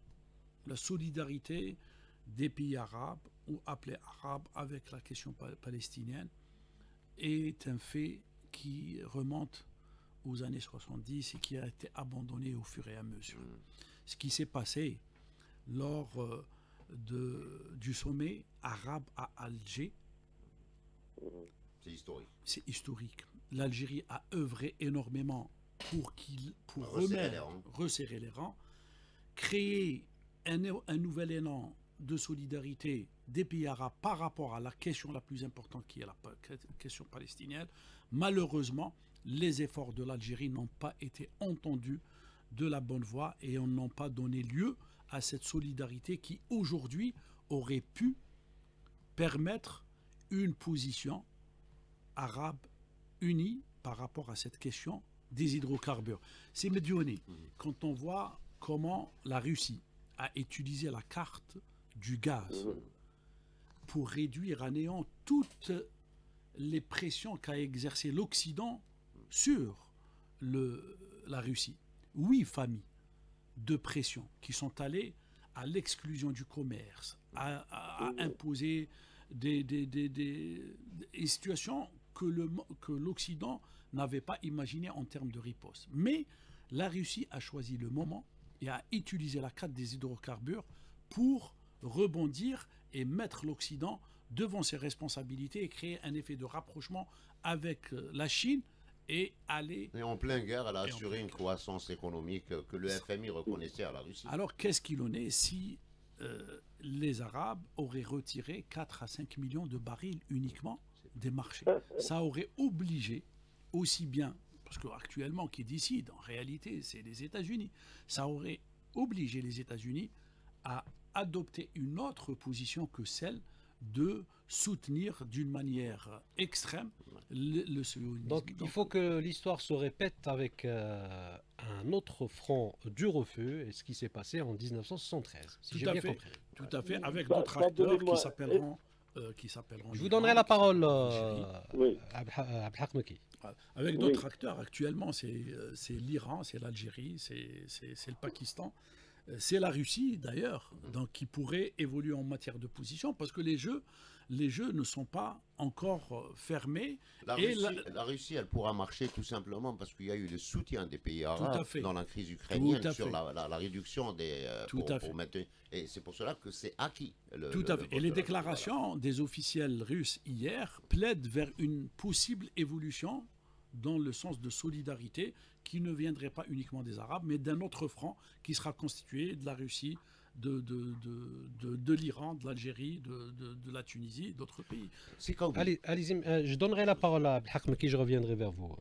la solidarité des pays arabes, ou appelés arabes, avec la question pa- palestinienne, est un fait qui remonte aux années soixante-dix et qui a été abandonné au fur et à mesure. Ce qui s'est passé lors euh, de, du sommet arabe à Alger,
C'est historique.
c'est historique. L'Algérie a œuvré énormément pour, qu'il, pour
Resserrer
remettre-
les rangs.
resserrer les rangs, créer un, un nouvel élan de solidarité des pays arabes par rapport à la question la plus importante qui est la pa- question palestinienne. Malheureusement, les efforts de l'Algérie n'ont pas été entendus de la bonne voie et n'ont pas donné lieu à cette solidarité qui aujourd'hui aurait pu permettre une position arabe unie par rapport à cette question des hydrocarbures. C'est médionné quand on voit comment la Russie a utilisé la carte du gaz pour réduire à néant toutes les pressions qu'a exercées l'Occident sur le, la Russie. Huit familles de pression qui sont allées à l'exclusion du commerce, à, à- à imposer des, des- des- des- des situations que le- que l'Occident n'avait pas imaginées en termes de riposte. Mais la Russie a choisi le moment et a utilisé la carte des hydrocarbures pour rebondir et mettre l'Occident devant ses responsabilités et créer un effet de rapprochement avec euh, la Chine et aller...
Et en pleine guerre, elle a
Et en
assuré une croissance économique que le F M I reconnaissait à la Russie.
Alors qu'est-ce qu'il en est si euh, les Arabes auraient retiré quatre à cinq millions de barils uniquement des marchés? Ça aurait obligé aussi bien, parce qu'actuellement qui décide en réalité c'est les États-Unis, ça aurait obligé les États-Unis à adopter une autre position que celle de soutenir d'une manière extrême le, le sionisme.
Donc il faut que l'histoire se répète avec euh, un autre front du refus et ce qui s'est passé en dix neuf cent soixante-treize, si
Tout
j'ai
à
bien
fait,
compris.
tout à fait, avec
Bah,
d'autres acteurs
pardonnez-moi,
qui s'appelleront, euh, qui s'appelleront.
Je vous
l'Iran,
donnerai la
qui
parole,
s'appelleront
euh,
Oui.
Abdel- Abdelhak Meki.
Voilà. Avec
Oui.
d'autres acteurs, actuellement, c'est euh, c'est l'Iran, c'est l'Algérie, c'est c'est- c'est le Pakistan, euh, c'est la Russie d'ailleurs, donc qui pourrait évoluer en matière de position, parce que les jeux, les jeux ne sont pas encore euh, fermés.
La
Et
Russie,
la-
la Russie, elle pourra marcher tout simplement parce qu'il y a eu le soutien des pays
à
arabes
fait.
dans la crise ukrainienne
Tout à
sur
fait.
la, la- la réduction des... euh,
Tout
pour-
à
pour
fait.
mettre- et c'est pour cela que c'est acquis. le-
Tout
le-
à
le
fait.
vote
Et les
de la-
déclarations des officiels russes hier plaident vers une possible évolution dans le sens de solidarité qui ne viendrait pas uniquement des Arabes, mais d'un autre front qui sera constitué de la Russie, de, de, de, de, de l'Iran, de l'Algérie, de, de, de la Tunisie, d'autres pays.
C'est quand
Allez, allez-y, euh, je donnerai la parole à Abdelhak Meki, je reviendrai vers vous.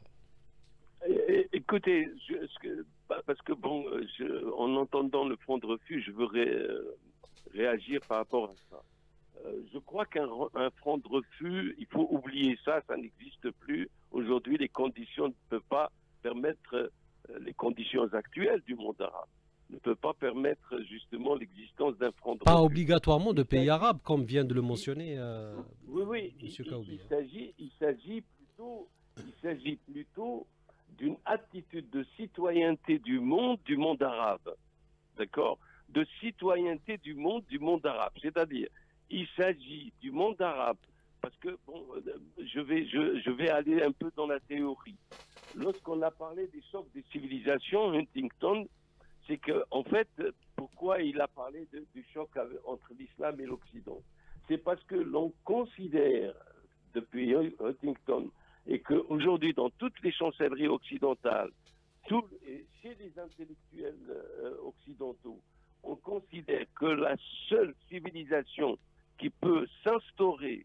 É- Écoutez, je- ce que- pa- parce que bon, euh, je- en entendant le front de refus, je veux ré- euh, réagir par rapport à ça. Euh, je crois qu'un re- un front de refus, il faut oublier ça, ça n'existe plus. Aujourd'hui, les conditions ne peuvent pas permettre, euh, les conditions actuelles du monde arabe ne peuvent pas permettre justement l'existence d'un front de
Pas
refus.
obligatoirement de
Il
pays
s'agit-
arabes, comme vient de le mentionner euh,
Oui, oui, il,
Monsieur
il-
Kaoubi.
il s'agit, il s'agit plutôt, il s'agit plutôt d'une attitude de citoyenneté du monde, du monde arabe, d'accord, de citoyenneté du monde, du monde arabe. C'est-à-dire, il s'agit du monde arabe, parce que bon, euh, je vais, je, je vais aller un peu dans la théorie. Lorsqu'on a parlé des chocs des civilisations, Huntington, c'est que en fait, pourquoi il a parlé de- du choc avec- entre l'islam et l'Occident? C'est parce que l'on considère, depuis Huntington, et qu'aujourd'hui, dans toutes les chancelleries occidentales, tout- et chez les intellectuels euh, occidentaux, on considère que la seule civilisation qui peut s'instaurer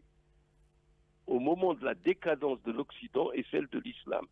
au moment de la décadence de l'Occident est celle de l'islam.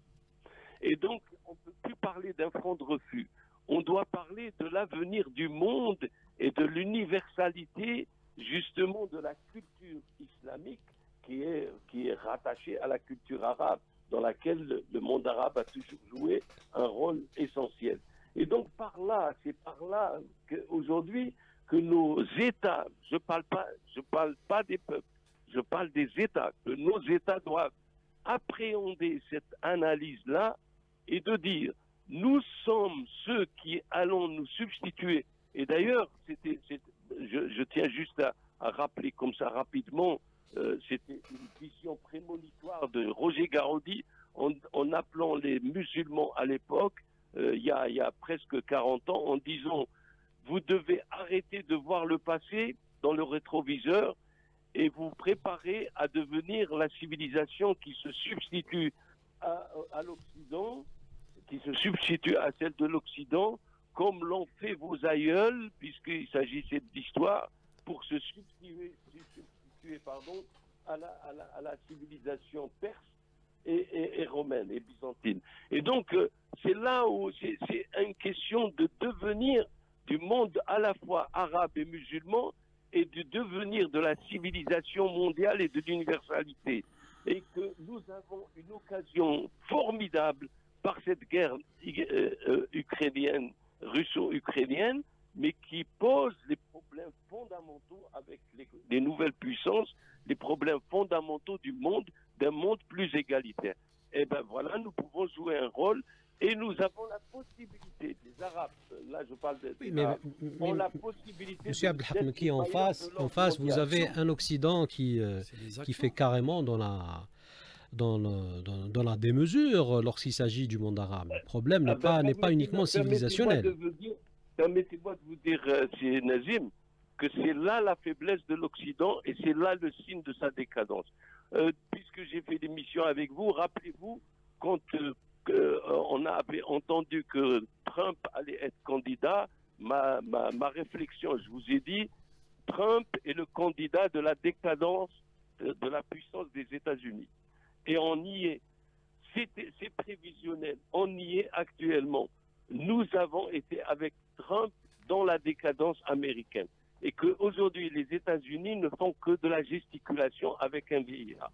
Et donc, on ne peut plus parler d'un front de refus. On doit parler de l'avenir du monde et de l'universalité, justement, de la culture islamique qui est, qui est rattachée à la culture arabe, dans laquelle le, le monde arabe a toujours joué un rôle essentiel. Et donc, par là, c'est par là qu'aujourd'hui, que nos États, je ne parle pas, je parle pas des peuples, je parle des États, que nos États doivent appréhender cette analyse-là et de dire, nous sommes ceux qui allons nous substituer. Et d'ailleurs, c'était, c'est- je, je tiens juste à, à rappeler comme ça rapidement, euh, c'était une vision prémonitoire de Roger Garaudy en, en appelant les musulmans à l'époque, euh, il y a, il y a presque quarante ans, en disant, vous devez arrêter de voir le passé dans le rétroviseur et vous préparer à devenir la civilisation qui se substitue à, à l'Occident, qui se substitue à celle de l'Occident, comme l'ont fait vos aïeuls, puisqu'il s'agissait d'histoire, pour se substituer, substituer pardon, à, la, à, la, à la civilisation perse et, et, et romaine et byzantine. Et donc, euh, c'est là où c'est c'est une question de devenir du monde à la fois arabe et musulman, et du devenir de la civilisation mondiale et de l'universalité. Et que nous avons une occasion formidable par cette guerre euh, euh, ukrainienne, russo-ukrainienne, mais qui pose les problèmes fondamentaux avec les, les nouvelles puissances, les problèmes fondamentaux du monde, d'un monde plus égalitaire. Et bien voilà, nous pouvons jouer un rôle et nous avons la possibilité, les Arabes, là je parle des,
Oui,
des
mais,
Arabes,
mais-
ont la possibilité
Monsieur
de-
Abdelhak
d'être
Meki,
les
en
maillons
face,
de
en
l'ordre
face, vous
mondial.
avez un Occident qui, euh,
C'est les
qui
acteurs.
fait carrément dans la, dans le- dans- dans la démesure lorsqu'il s'agit du monde arabe. Le problème n'est
Ah ben,
pas, n'est pas
permettez-moi-
uniquement civilisationnel.
Permettez-moi de vous dire, permettez-moi de vous dire, euh, c'est Nazim, que c'est là la faiblesse de l'Occident et c'est là le signe de sa décadence. Euh, puisque j'ai fait des missions avec vous, rappelez-vous, quand euh, que, euh, on avait entendu que Trump allait être candidat, ma, ma, ma réflexion, je vous ai dit, Trump est le candidat de la décadence de, de la puissance des États-Unis. Et on y est. C'est c'est prévisionnel. On y est actuellement. Nous avons été avec Trump dans la décadence américaine. Et qu'aujourd'hui, les États-Unis ne font que de la gesticulation avec un vieillard.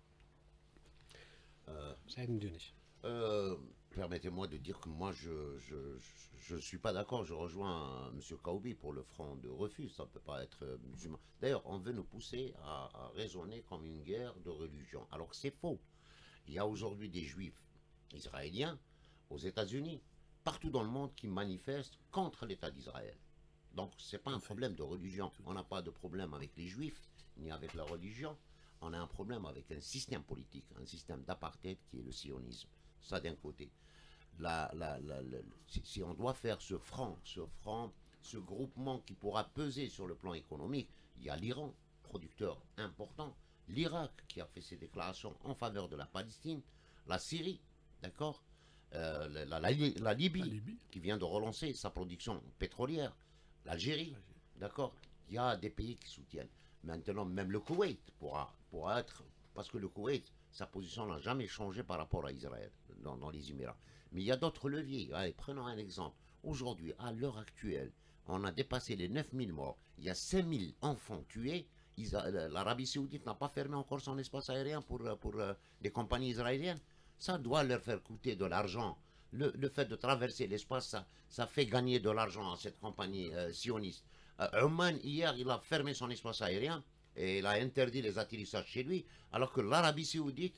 Euh,
Saïd Mdounesh.
euh, Permettez-moi de dire que moi, je je, je suis pas d'accord. Je rejoins M. Kaoubi pour le front de refus. Ça ne peut pas être euh, musulman. D'ailleurs, on veut nous pousser à, à raisonner comme une guerre de religion. Alors que c'est faux. Il y a aujourd'hui des juifs israéliens aux États-Unis, partout dans le monde, qui manifestent contre l'État d'Israël. Donc, ce n'est pas un problème de religion. On n'a pas de problème avec les juifs, ni avec la religion. On a un problème avec un système politique, un système d'apartheid qui est le sionisme. Ça d'un côté. La, la, la, la, si, si on doit faire ce front, ce front, ce groupement qui pourra peser sur le plan économique, il y a l'Iran, producteur important, l'Irak qui a fait ses déclarations en faveur de la Palestine, la Syrie, d'accord, euh, la, la, la, la Libye,
La Libye.
qui vient de relancer sa production pétrolière, l'Algérie, D'accord? Il y a des pays qui soutiennent. Maintenant, même le Koweït pourra, pourra être, parce que le Koweït, sa position n'a jamais changé par rapport à Israël, dans, dans les Émirats. Mais il y a d'autres leviers. Allez, prenons un exemple. Aujourd'hui, à l'heure actuelle, on a dépassé les neuf mille morts. Il y a cinq mille enfants tués. L'Arabie Saoudite n'a pas fermé encore son espace aérien pour, pour uh, les compagnies israéliennes. Ça doit leur faire coûter de l'argent. Le, le fait de traverser l'espace, ça, ça fait gagner de l'argent à cette compagnie euh, sioniste. Euh, Oman, hier, il a fermé son espace aérien et il a interdit les atterrissages chez lui, alors que l'Arabie Saoudite,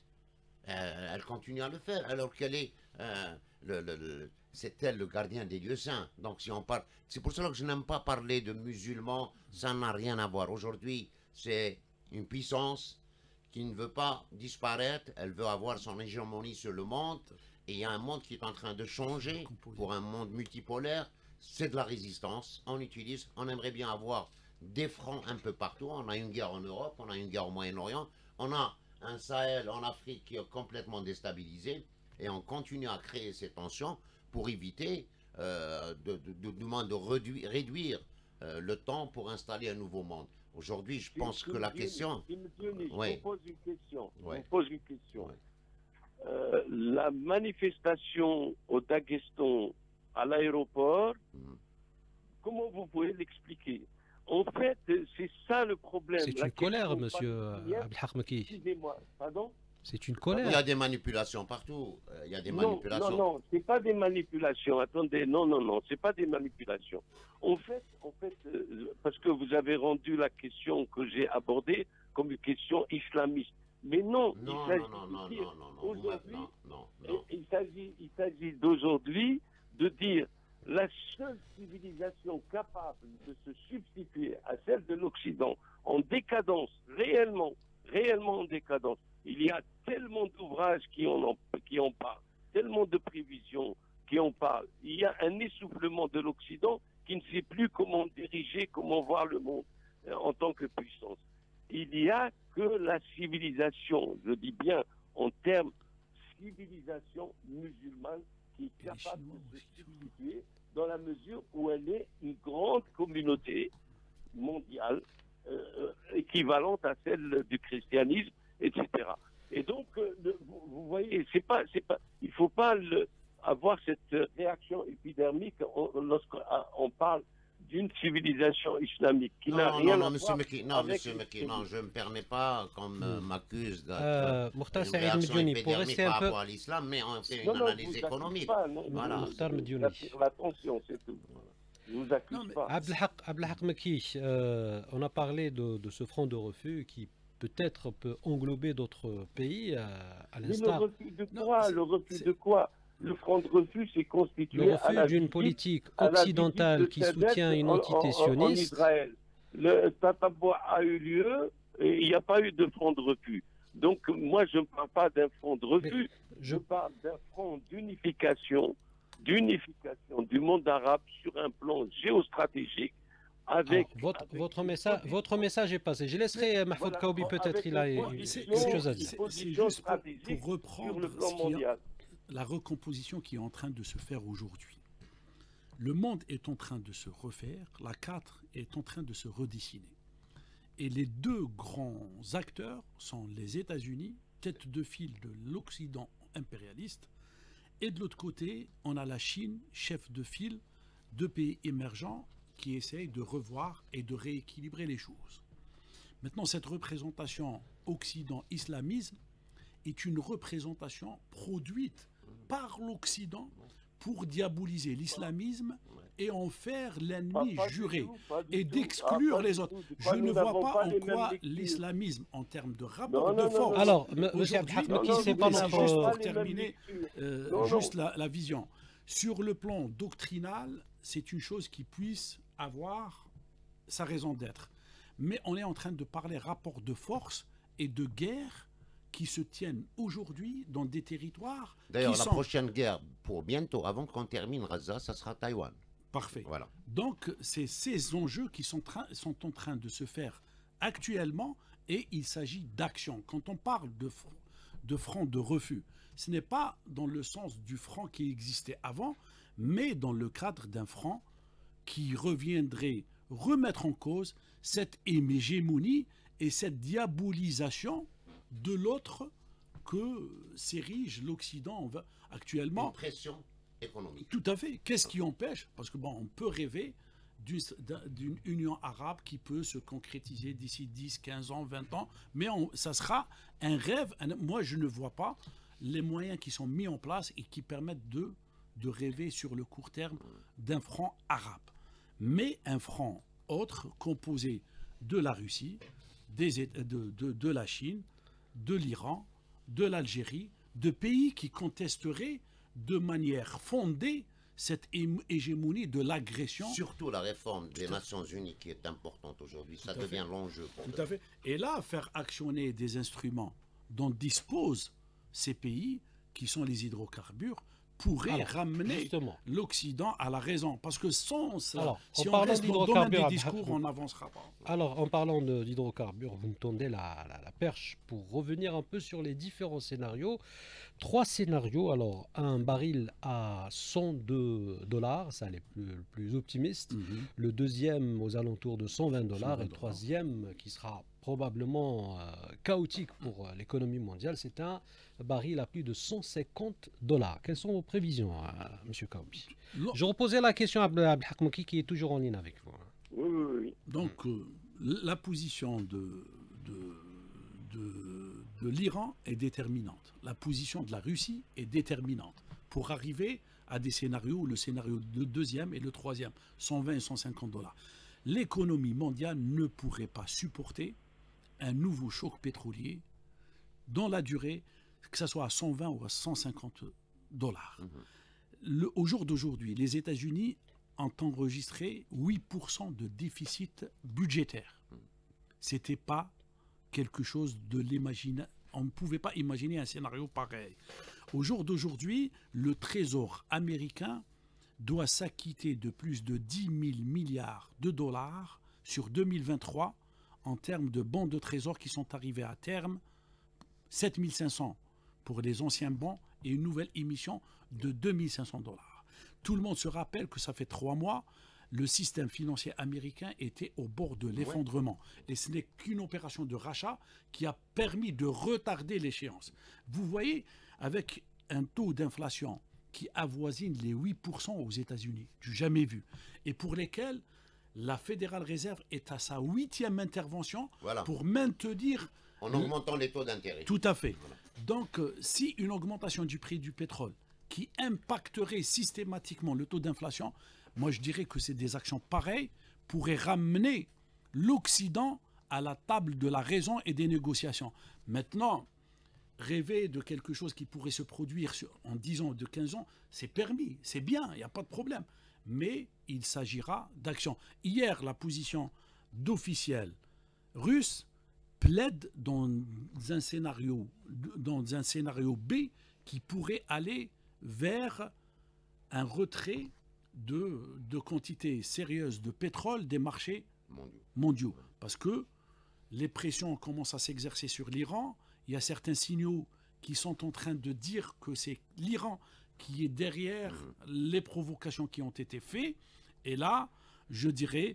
euh, elle continue à le faire, alors qu'elle est... Euh, le, le, le, c'est elle le gardien des lieux saints. Donc si on parle... C'est pour cela que je n'aime pas parler de musulmans, ça n'a rien à voir. Aujourd'hui, c'est une puissance qui ne veut pas disparaître, elle veut avoir son hégémonie sur le monde, et il y a un monde qui est en train de changer pour un monde multipolaire, c'est de la résistance, on utilise, on aimerait bien avoir des fronts un peu partout, on a une guerre en Europe, on a une guerre au Moyen-Orient, on a un Sahel en Afrique qui est complètement déstabilisé, et on continue à créer ces tensions pour éviter euh, de, de, de, de, de réduire, réduire euh, le temps pour installer un nouveau monde. Aujourd'hui, je pense que la question...
Je vous pose une question. Je vous pose une question.
Ouais.
Euh, la manifestation au Daghestan à l'aéroport, mmh. comment vous pouvez l'expliquer? En fait, c'est ça le problème.
C'est une colère, monsieur Abdelhak Mekki.
Excusez-moi, pardon?
C'est une colère.
Il y a des manipulations partout. Il y a des
non,
manipulations.
Non, non, c'est pas des manipulations. Attendez, non, non, non, c'est pas des manipulations. En fait, en fait, euh, parce que vous avez rendu la question que j'ai abordée comme une question islamiste. Mais non,
non,
il s'agit
non, non,
de dire
non, non, non,
aujourd'hui,
non, non, non.
il s'agit, il s'agit d'aujourd'hui de dire la seule civilisation capable de se substituer à celle de l'Occident en décadence, réellement, réellement en décadence. Il y a tellement d'ouvrages qui en, qui en parlent, tellement de prévisions qui en parlent. Il y a un essoufflement de l'Occident qui ne sait plus comment diriger, comment voir le monde euh, en tant que puissance. Il n'y a que la civilisation, je dis bien en termes civilisation musulmane, qui est capable de se substituer dans la mesure où elle est une grande communauté mondiale euh, équivalente à celle du christianisme, et cetera. Et donc, euh, le, vous, vous voyez, c'est pas, c'est pas, il ne faut pas le, avoir cette réaction épidermique lorsqu'on parle d'une civilisation islamique qui n'a rien
non,
à
monsieur
voir
Mekki, non,
avec
monsieur Mekki, non, je ne me permets pas qu'on m'accuse d'être
euh,
une réaction épidermique par rapport à l'islam, mais on fait une
non, non,
analyse économique.
Pas, non,
voilà.
L'attention, c'est tout. Je vous accuse non, mais... pas.
Abdelhak Mekki, euh, on a parlé de, de ce front de refus qui peut-être peut englober d'autres pays euh, à l'instar.
Le refus de quoi? Non, le refus de quoi? Le front de refus s'est constitué
le refus d'une politique occidentale qui soutient une entité sioniste. En, en, en
Israël. Le Tatabwa a eu lieu et il n'y a pas eu de front de refus. Donc moi je ne parle pas d'un front de refus, je... je parle d'un front d'unification, d'unification du monde arabe sur un plan géostratégique. Avec,
Alors, votre,
avec
votre, message, votre message est passé. Je laisserai Mahfoud voilà, Kaoubi, peut-être il a quelque chose à dire.
C'est juste pour, pour reprendre le plan mondial. La recomposition qui est en train de se faire aujourd'hui. Le monde est en train de se refaire, la quatre est en train de se redessiner. Et les deux grands acteurs sont les États-Unis, tête de file de l'Occident impérialiste, et de l'autre côté, on a la Chine, chef de file de pays émergents qui essayent de revoir et de rééquilibrer les choses. Maintenant, cette représentation Occident-islamisme est une représentation produite par l'Occident pour diaboliser l'islamisme et en faire l'ennemi juré et d'exclure ah, les autres. Je ne vois pas en quoi l'islamisme, en termes de rapport non, de force...
Alors, monsieur Abdelhak Mekki, c'est pas notre...
Juste pour terminer, euh, non, juste la, la vision. Sur le plan doctrinal, c'est une chose qui puisse avoir sa raison d'être. Mais on est en train de parler rapport de force et de guerre qui se tiennent aujourd'hui dans des territoires.
D'ailleurs, la
sont...
prochaine guerre, pour bientôt, avant qu'on termine Gaza, ça sera Taïwan.
Parfait.
Voilà.
Donc, c'est ces enjeux qui sont, sont en train de se faire actuellement et il s'agit d'action. Quand on parle de, de front de refus, ce n'est pas dans le sens du franc qui existait avant, mais dans le cadre d'un franc qui reviendrait remettre en cause cette hégémonie et cette diabolisation de l'autre que s'érige l'Occident actuellement.
Une pression économique.
Tout à fait. Qu'est-ce qui empêche? Parce que bon, on peut rêver d'une union arabe qui peut se concrétiser d'ici dix, quinze ans, vingt ans, mais on, ça sera un rêve. Un, moi, je ne vois pas les moyens qui sont mis en place et qui permettent de, de rêver sur le court terme d'un franc arabe. Mais un franc autre composé de la Russie, des, de, de, de la Chine, de l'Iran, de l'Algérie, de pays qui contesteraient de manière fondée cette hégémonie de l'agression.
Surtout la réforme des Nations Unies qui est importante aujourd'hui, ça devient l'enjeu.
Tout à fait. Et là, faire actionner des instruments dont disposent ces pays, qui sont les hydrocarbures, pourrait Alors, ramener l'Occident à la raison. Parce que sans ça, Alors, si on reste dans le domaine des discours, on n'avancera pas.
Alors, en parlant d'hydrocarbures, vous me tendez la, la, la perche pour revenir un peu sur les différents scénarios. Trois scénarios. Alors, un baril à cent deux dollars, ça c'est le plus, plus optimiste. Mm-hmm. Le deuxième aux alentours de cent vingt dollars. Et le troisième, qui sera probablement euh, chaotique pour euh, l'économie mondiale, c'est un baril à plus de cent cinquante dollars. Quelles sont vos prévisions, euh, M. Kaoubi? Je reposais la question à Abdelhak Mouki qui est toujours en ligne avec vous.
Oui, oui, oui.
Donc, euh, la position de, de, de, de l'Iran est déterminante. La position de la Russie est déterminante pour arriver à des scénarios, le scénario de deuxième et le troisième, cent vingt et cent cinquante dollars. L'économie mondiale ne pourrait pas supporter un nouveau choc pétrolier dans la durée, que ce soit à cent vingt ou à cent cinquante dollars. Mmh. Au jour d'aujourd'hui, les États-Unis ont enregistré huit pour cent de déficit budgétaire. Mmh. Ce n'était pas quelque chose de l'imaginer. On ne pouvait pas imaginer un scénario pareil. Au jour d'aujourd'hui, le Trésor américain doit s'acquitter de plus de dix mille milliards de dollars sur deux mille vingt-trois en termes de bons de trésor qui sont arrivés à terme, sept mille cinq cents pour les anciens bons et une nouvelle émission de deux mille cinq cents dollars. Tout le monde se rappelle que ça fait trois mois, le système financier américain était au bord de l'effondrement. Et ce n'est qu'une opération de rachat qui a permis de retarder l'échéance. Vous voyez, avec un taux d'inflation qui avoisine les huit pour cent aux États-Unis, du jamais vu, et pour lesquels la Fédérale Réserve est à sa huitième intervention voilà. pour maintenir...
En
le...
augmentant les taux d'intérêt.
Tout à fait. Voilà. Donc, euh, si une augmentation du prix du pétrole qui impacterait systématiquement le taux d'inflation, moi je dirais que c'est des actions pareilles pourraient ramener l'Occident à la table de la raison et des négociations. Maintenant, rêver de quelque chose qui pourrait se produire sur, en dix ans ou de quinze ans, c'est permis, c'est bien, il n'y a pas de problème. Mais il s'agira d'action. Hier, la position d'officiel russe plaide dans un scénario, dans un scénario B qui pourrait aller vers un retrait de, de quantités sérieuses de pétrole des marchés mondiaux. mondiaux. Parce que les pressions commencent à s'exercer sur l'Iran. Il y a certains signaux qui sont en train de dire que c'est l'Iran qui est derrière mmh. les provocations qui ont été faites. Et là, je dirais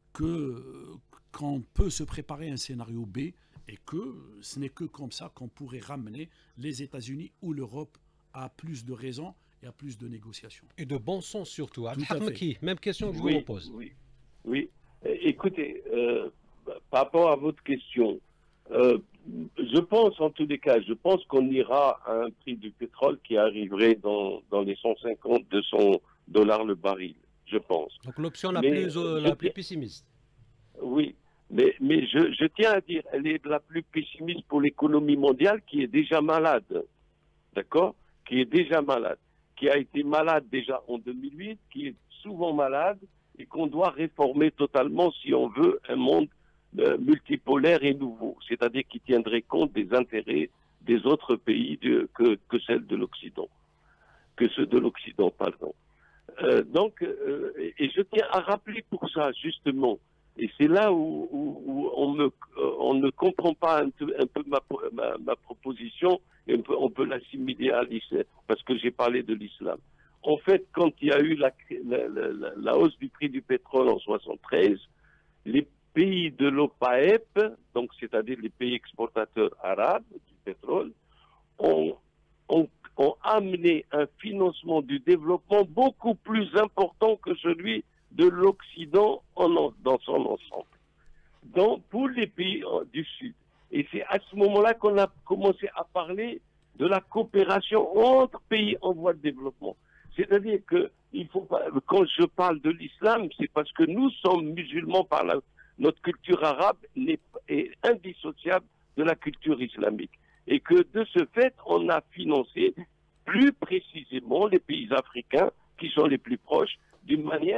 que, qu'on peut se préparer à un scénario B et que ce n'est que comme ça qu'on pourrait ramener les États-Unis ou l'Europe à plus de raisons et à plus de négociations.
Et de bon sens surtout. Abdelhak, même question que je
oui,
vous pose.
Oui, oui. Écoutez, euh, par rapport à votre question, euh, je pense, en tous les cas, je pense qu'on ira à un prix du pétrole qui arriverait dans, dans les cent cinquante, deux cents dollars le baril, je pense.
Donc l'option la, plus, euh, la plus pessimiste.
Oui, mais, mais je, je tiens à dire, elle est la plus pessimiste pour l'économie mondiale qui est déjà malade, d'accord? Qui est déjà malade, qui a été malade déjà en deux mille huit, qui est souvent malade et qu'on doit réformer totalement si on veut un monde Euh, multipolaire et nouveau, c'est-à-dire qui tiendrait compte des intérêts des autres pays de, que, que celles de l'Occident, que ceux de l'Occident, pardon. Euh, donc, euh, et je tiens à rappeler pour ça, justement, et c'est là où, où, où on, me, euh, on ne comprend pas un peu, un peu ma, ma, ma proposition, et on peut, on peut l'assimiler à l'islam, parce que j'ai parlé de l'islam. En fait, quand il y a eu la, la, la, la hausse du prix du pétrole en soixante-treize, les pays de l'OPAEP, donc c'est-à-dire les pays exportateurs arabes du pétrole, ont, ont, ont amené un financement du développement beaucoup plus important que celui de l'Occident dans son ensemble, donc pour les pays du Sud. Et c'est à ce moment-là qu'on a commencé à parler de la coopération entre pays en voie de développement. C'est-à-dire que il faut pas, quand je parle de l'islam, c'est parce que nous sommes musulmans par la, notre culture arabe est, est indissociable de la culture islamique. Et que de ce fait, on a financé plus précisément les pays africains qui sont les plus proches d'une manière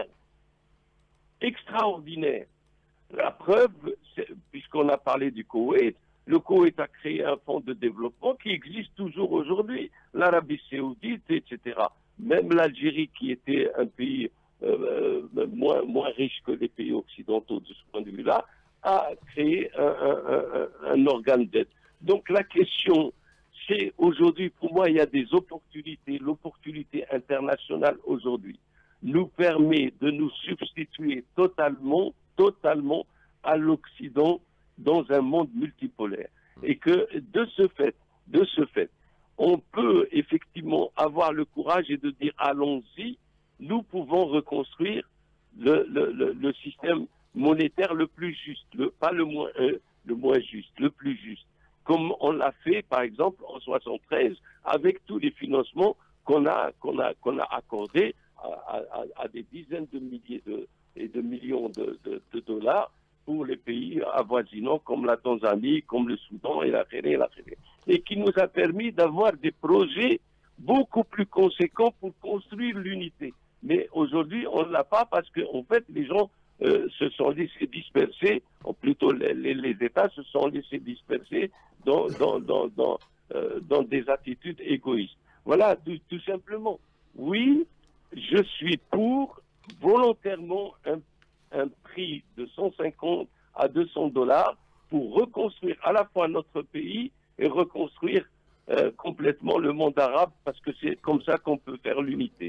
extraordinaire. La preuve, puisqu'on a parlé du Koweït, le Koweït a créé un fonds de développement qui existe toujours aujourd'hui, l'Arabie Saoudite, et cetera. Même l'Algérie, qui était un pays euh, moins, moins riche que les pays occidentaux de ce point de vue-là, a créé un, un, un, un organe d'aide. Donc la question, c'est aujourd'hui, pour moi, il y a des opportunités. L'opportunité internationale aujourd'hui nous permet de nous substituer totalement, totalement à l'Occident dans un monde multipolaire. Et que de ce fait, de ce fait, on peut effectivement avoir le courage et de dire allons-y, nous pouvons reconstruire le, le, le, le système monétaire le plus juste, le, pas le moins, euh, le moins juste, le plus juste. Comme on l'a fait, par exemple, en soixante-treize, avec tous les financements qu'on a, qu'on a, qu'on a accordés à, à, à des dizaines de milliers de, et de millions de, de, de dollars pour les pays avoisinants comme la Tanzanie, comme le Soudan et la Guinée, et la Guinée, et qui nous a permis d'avoir des projets beaucoup plus conséquents pour construire l'unité. Mais aujourd'hui, on ne l'a pas parce qu'en fait, les gens euh, se sont laissés disperser, ou plutôt les, les, les États se sont laissés disperser dans, dans, dans, dans, euh, dans des attitudes égoïstes. Voilà, tout, tout simplement. Oui, je suis pour volontairement un un prix de cent cinquante à deux cents dollars pour reconstruire à la fois notre pays et reconstruire euh, complètement le monde arabe, parce que c'est comme ça qu'on peut faire l'unité.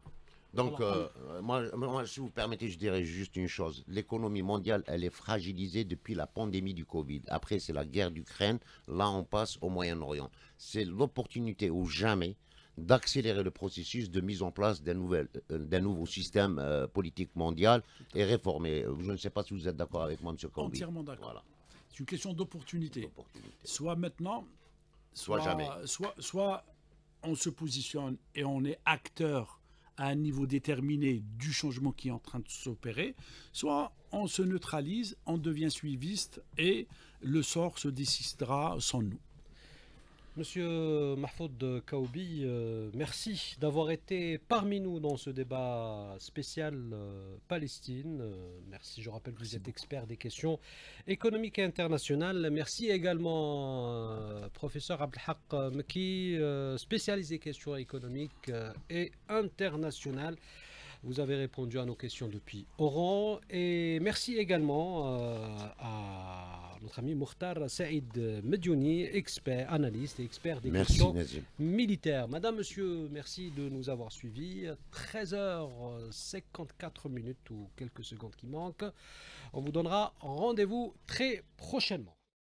Donc, euh, moi, moi, si vous permettez, je dirais juste une chose. L'économie mondiale, elle est fragilisée depuis la pandémie du Covid. Après, c'est la guerre d'Ukraine. Là, on passe au Moyen-Orient. C'est l'opportunité ou jamais d'accélérer le processus de mise en place d'un nouvel, d'un nouveau système euh, politique mondial et réformé. Je ne sais pas si vous êtes d'accord avec moi, M. Kambi.
Entièrement d'accord.
Voilà.
C'est une question d'opportunité. Soit maintenant,
soit, soit jamais.
Soit, soit on se positionne et on est acteur à un niveau déterminé du changement qui est en train de s'opérer, soit on se neutralise, on devient suiviste et le sort se décidera sans nous.
Monsieur Mahfoud Kaoubi, euh, merci d'avoir été parmi nous dans ce débat spécial euh, Palestine. Euh, merci, je rappelle que vous êtes expert des questions économiques et internationales. Merci également, euh, professeur Abdelhak Meki, euh, spécialisé questions économiques euh, et internationales. Vous avez répondu à nos questions depuis Oran. Et merci également euh, à notre ami Mokhtar Saïd Mediouni, expert, analyste et expert des
merci,
questions
Nazim.
militaires. Madame, monsieur, merci de nous avoir suivis. treize heures cinquante-quatre minutes ou quelques secondes qui manquent. On vous donnera rendez-vous très prochainement.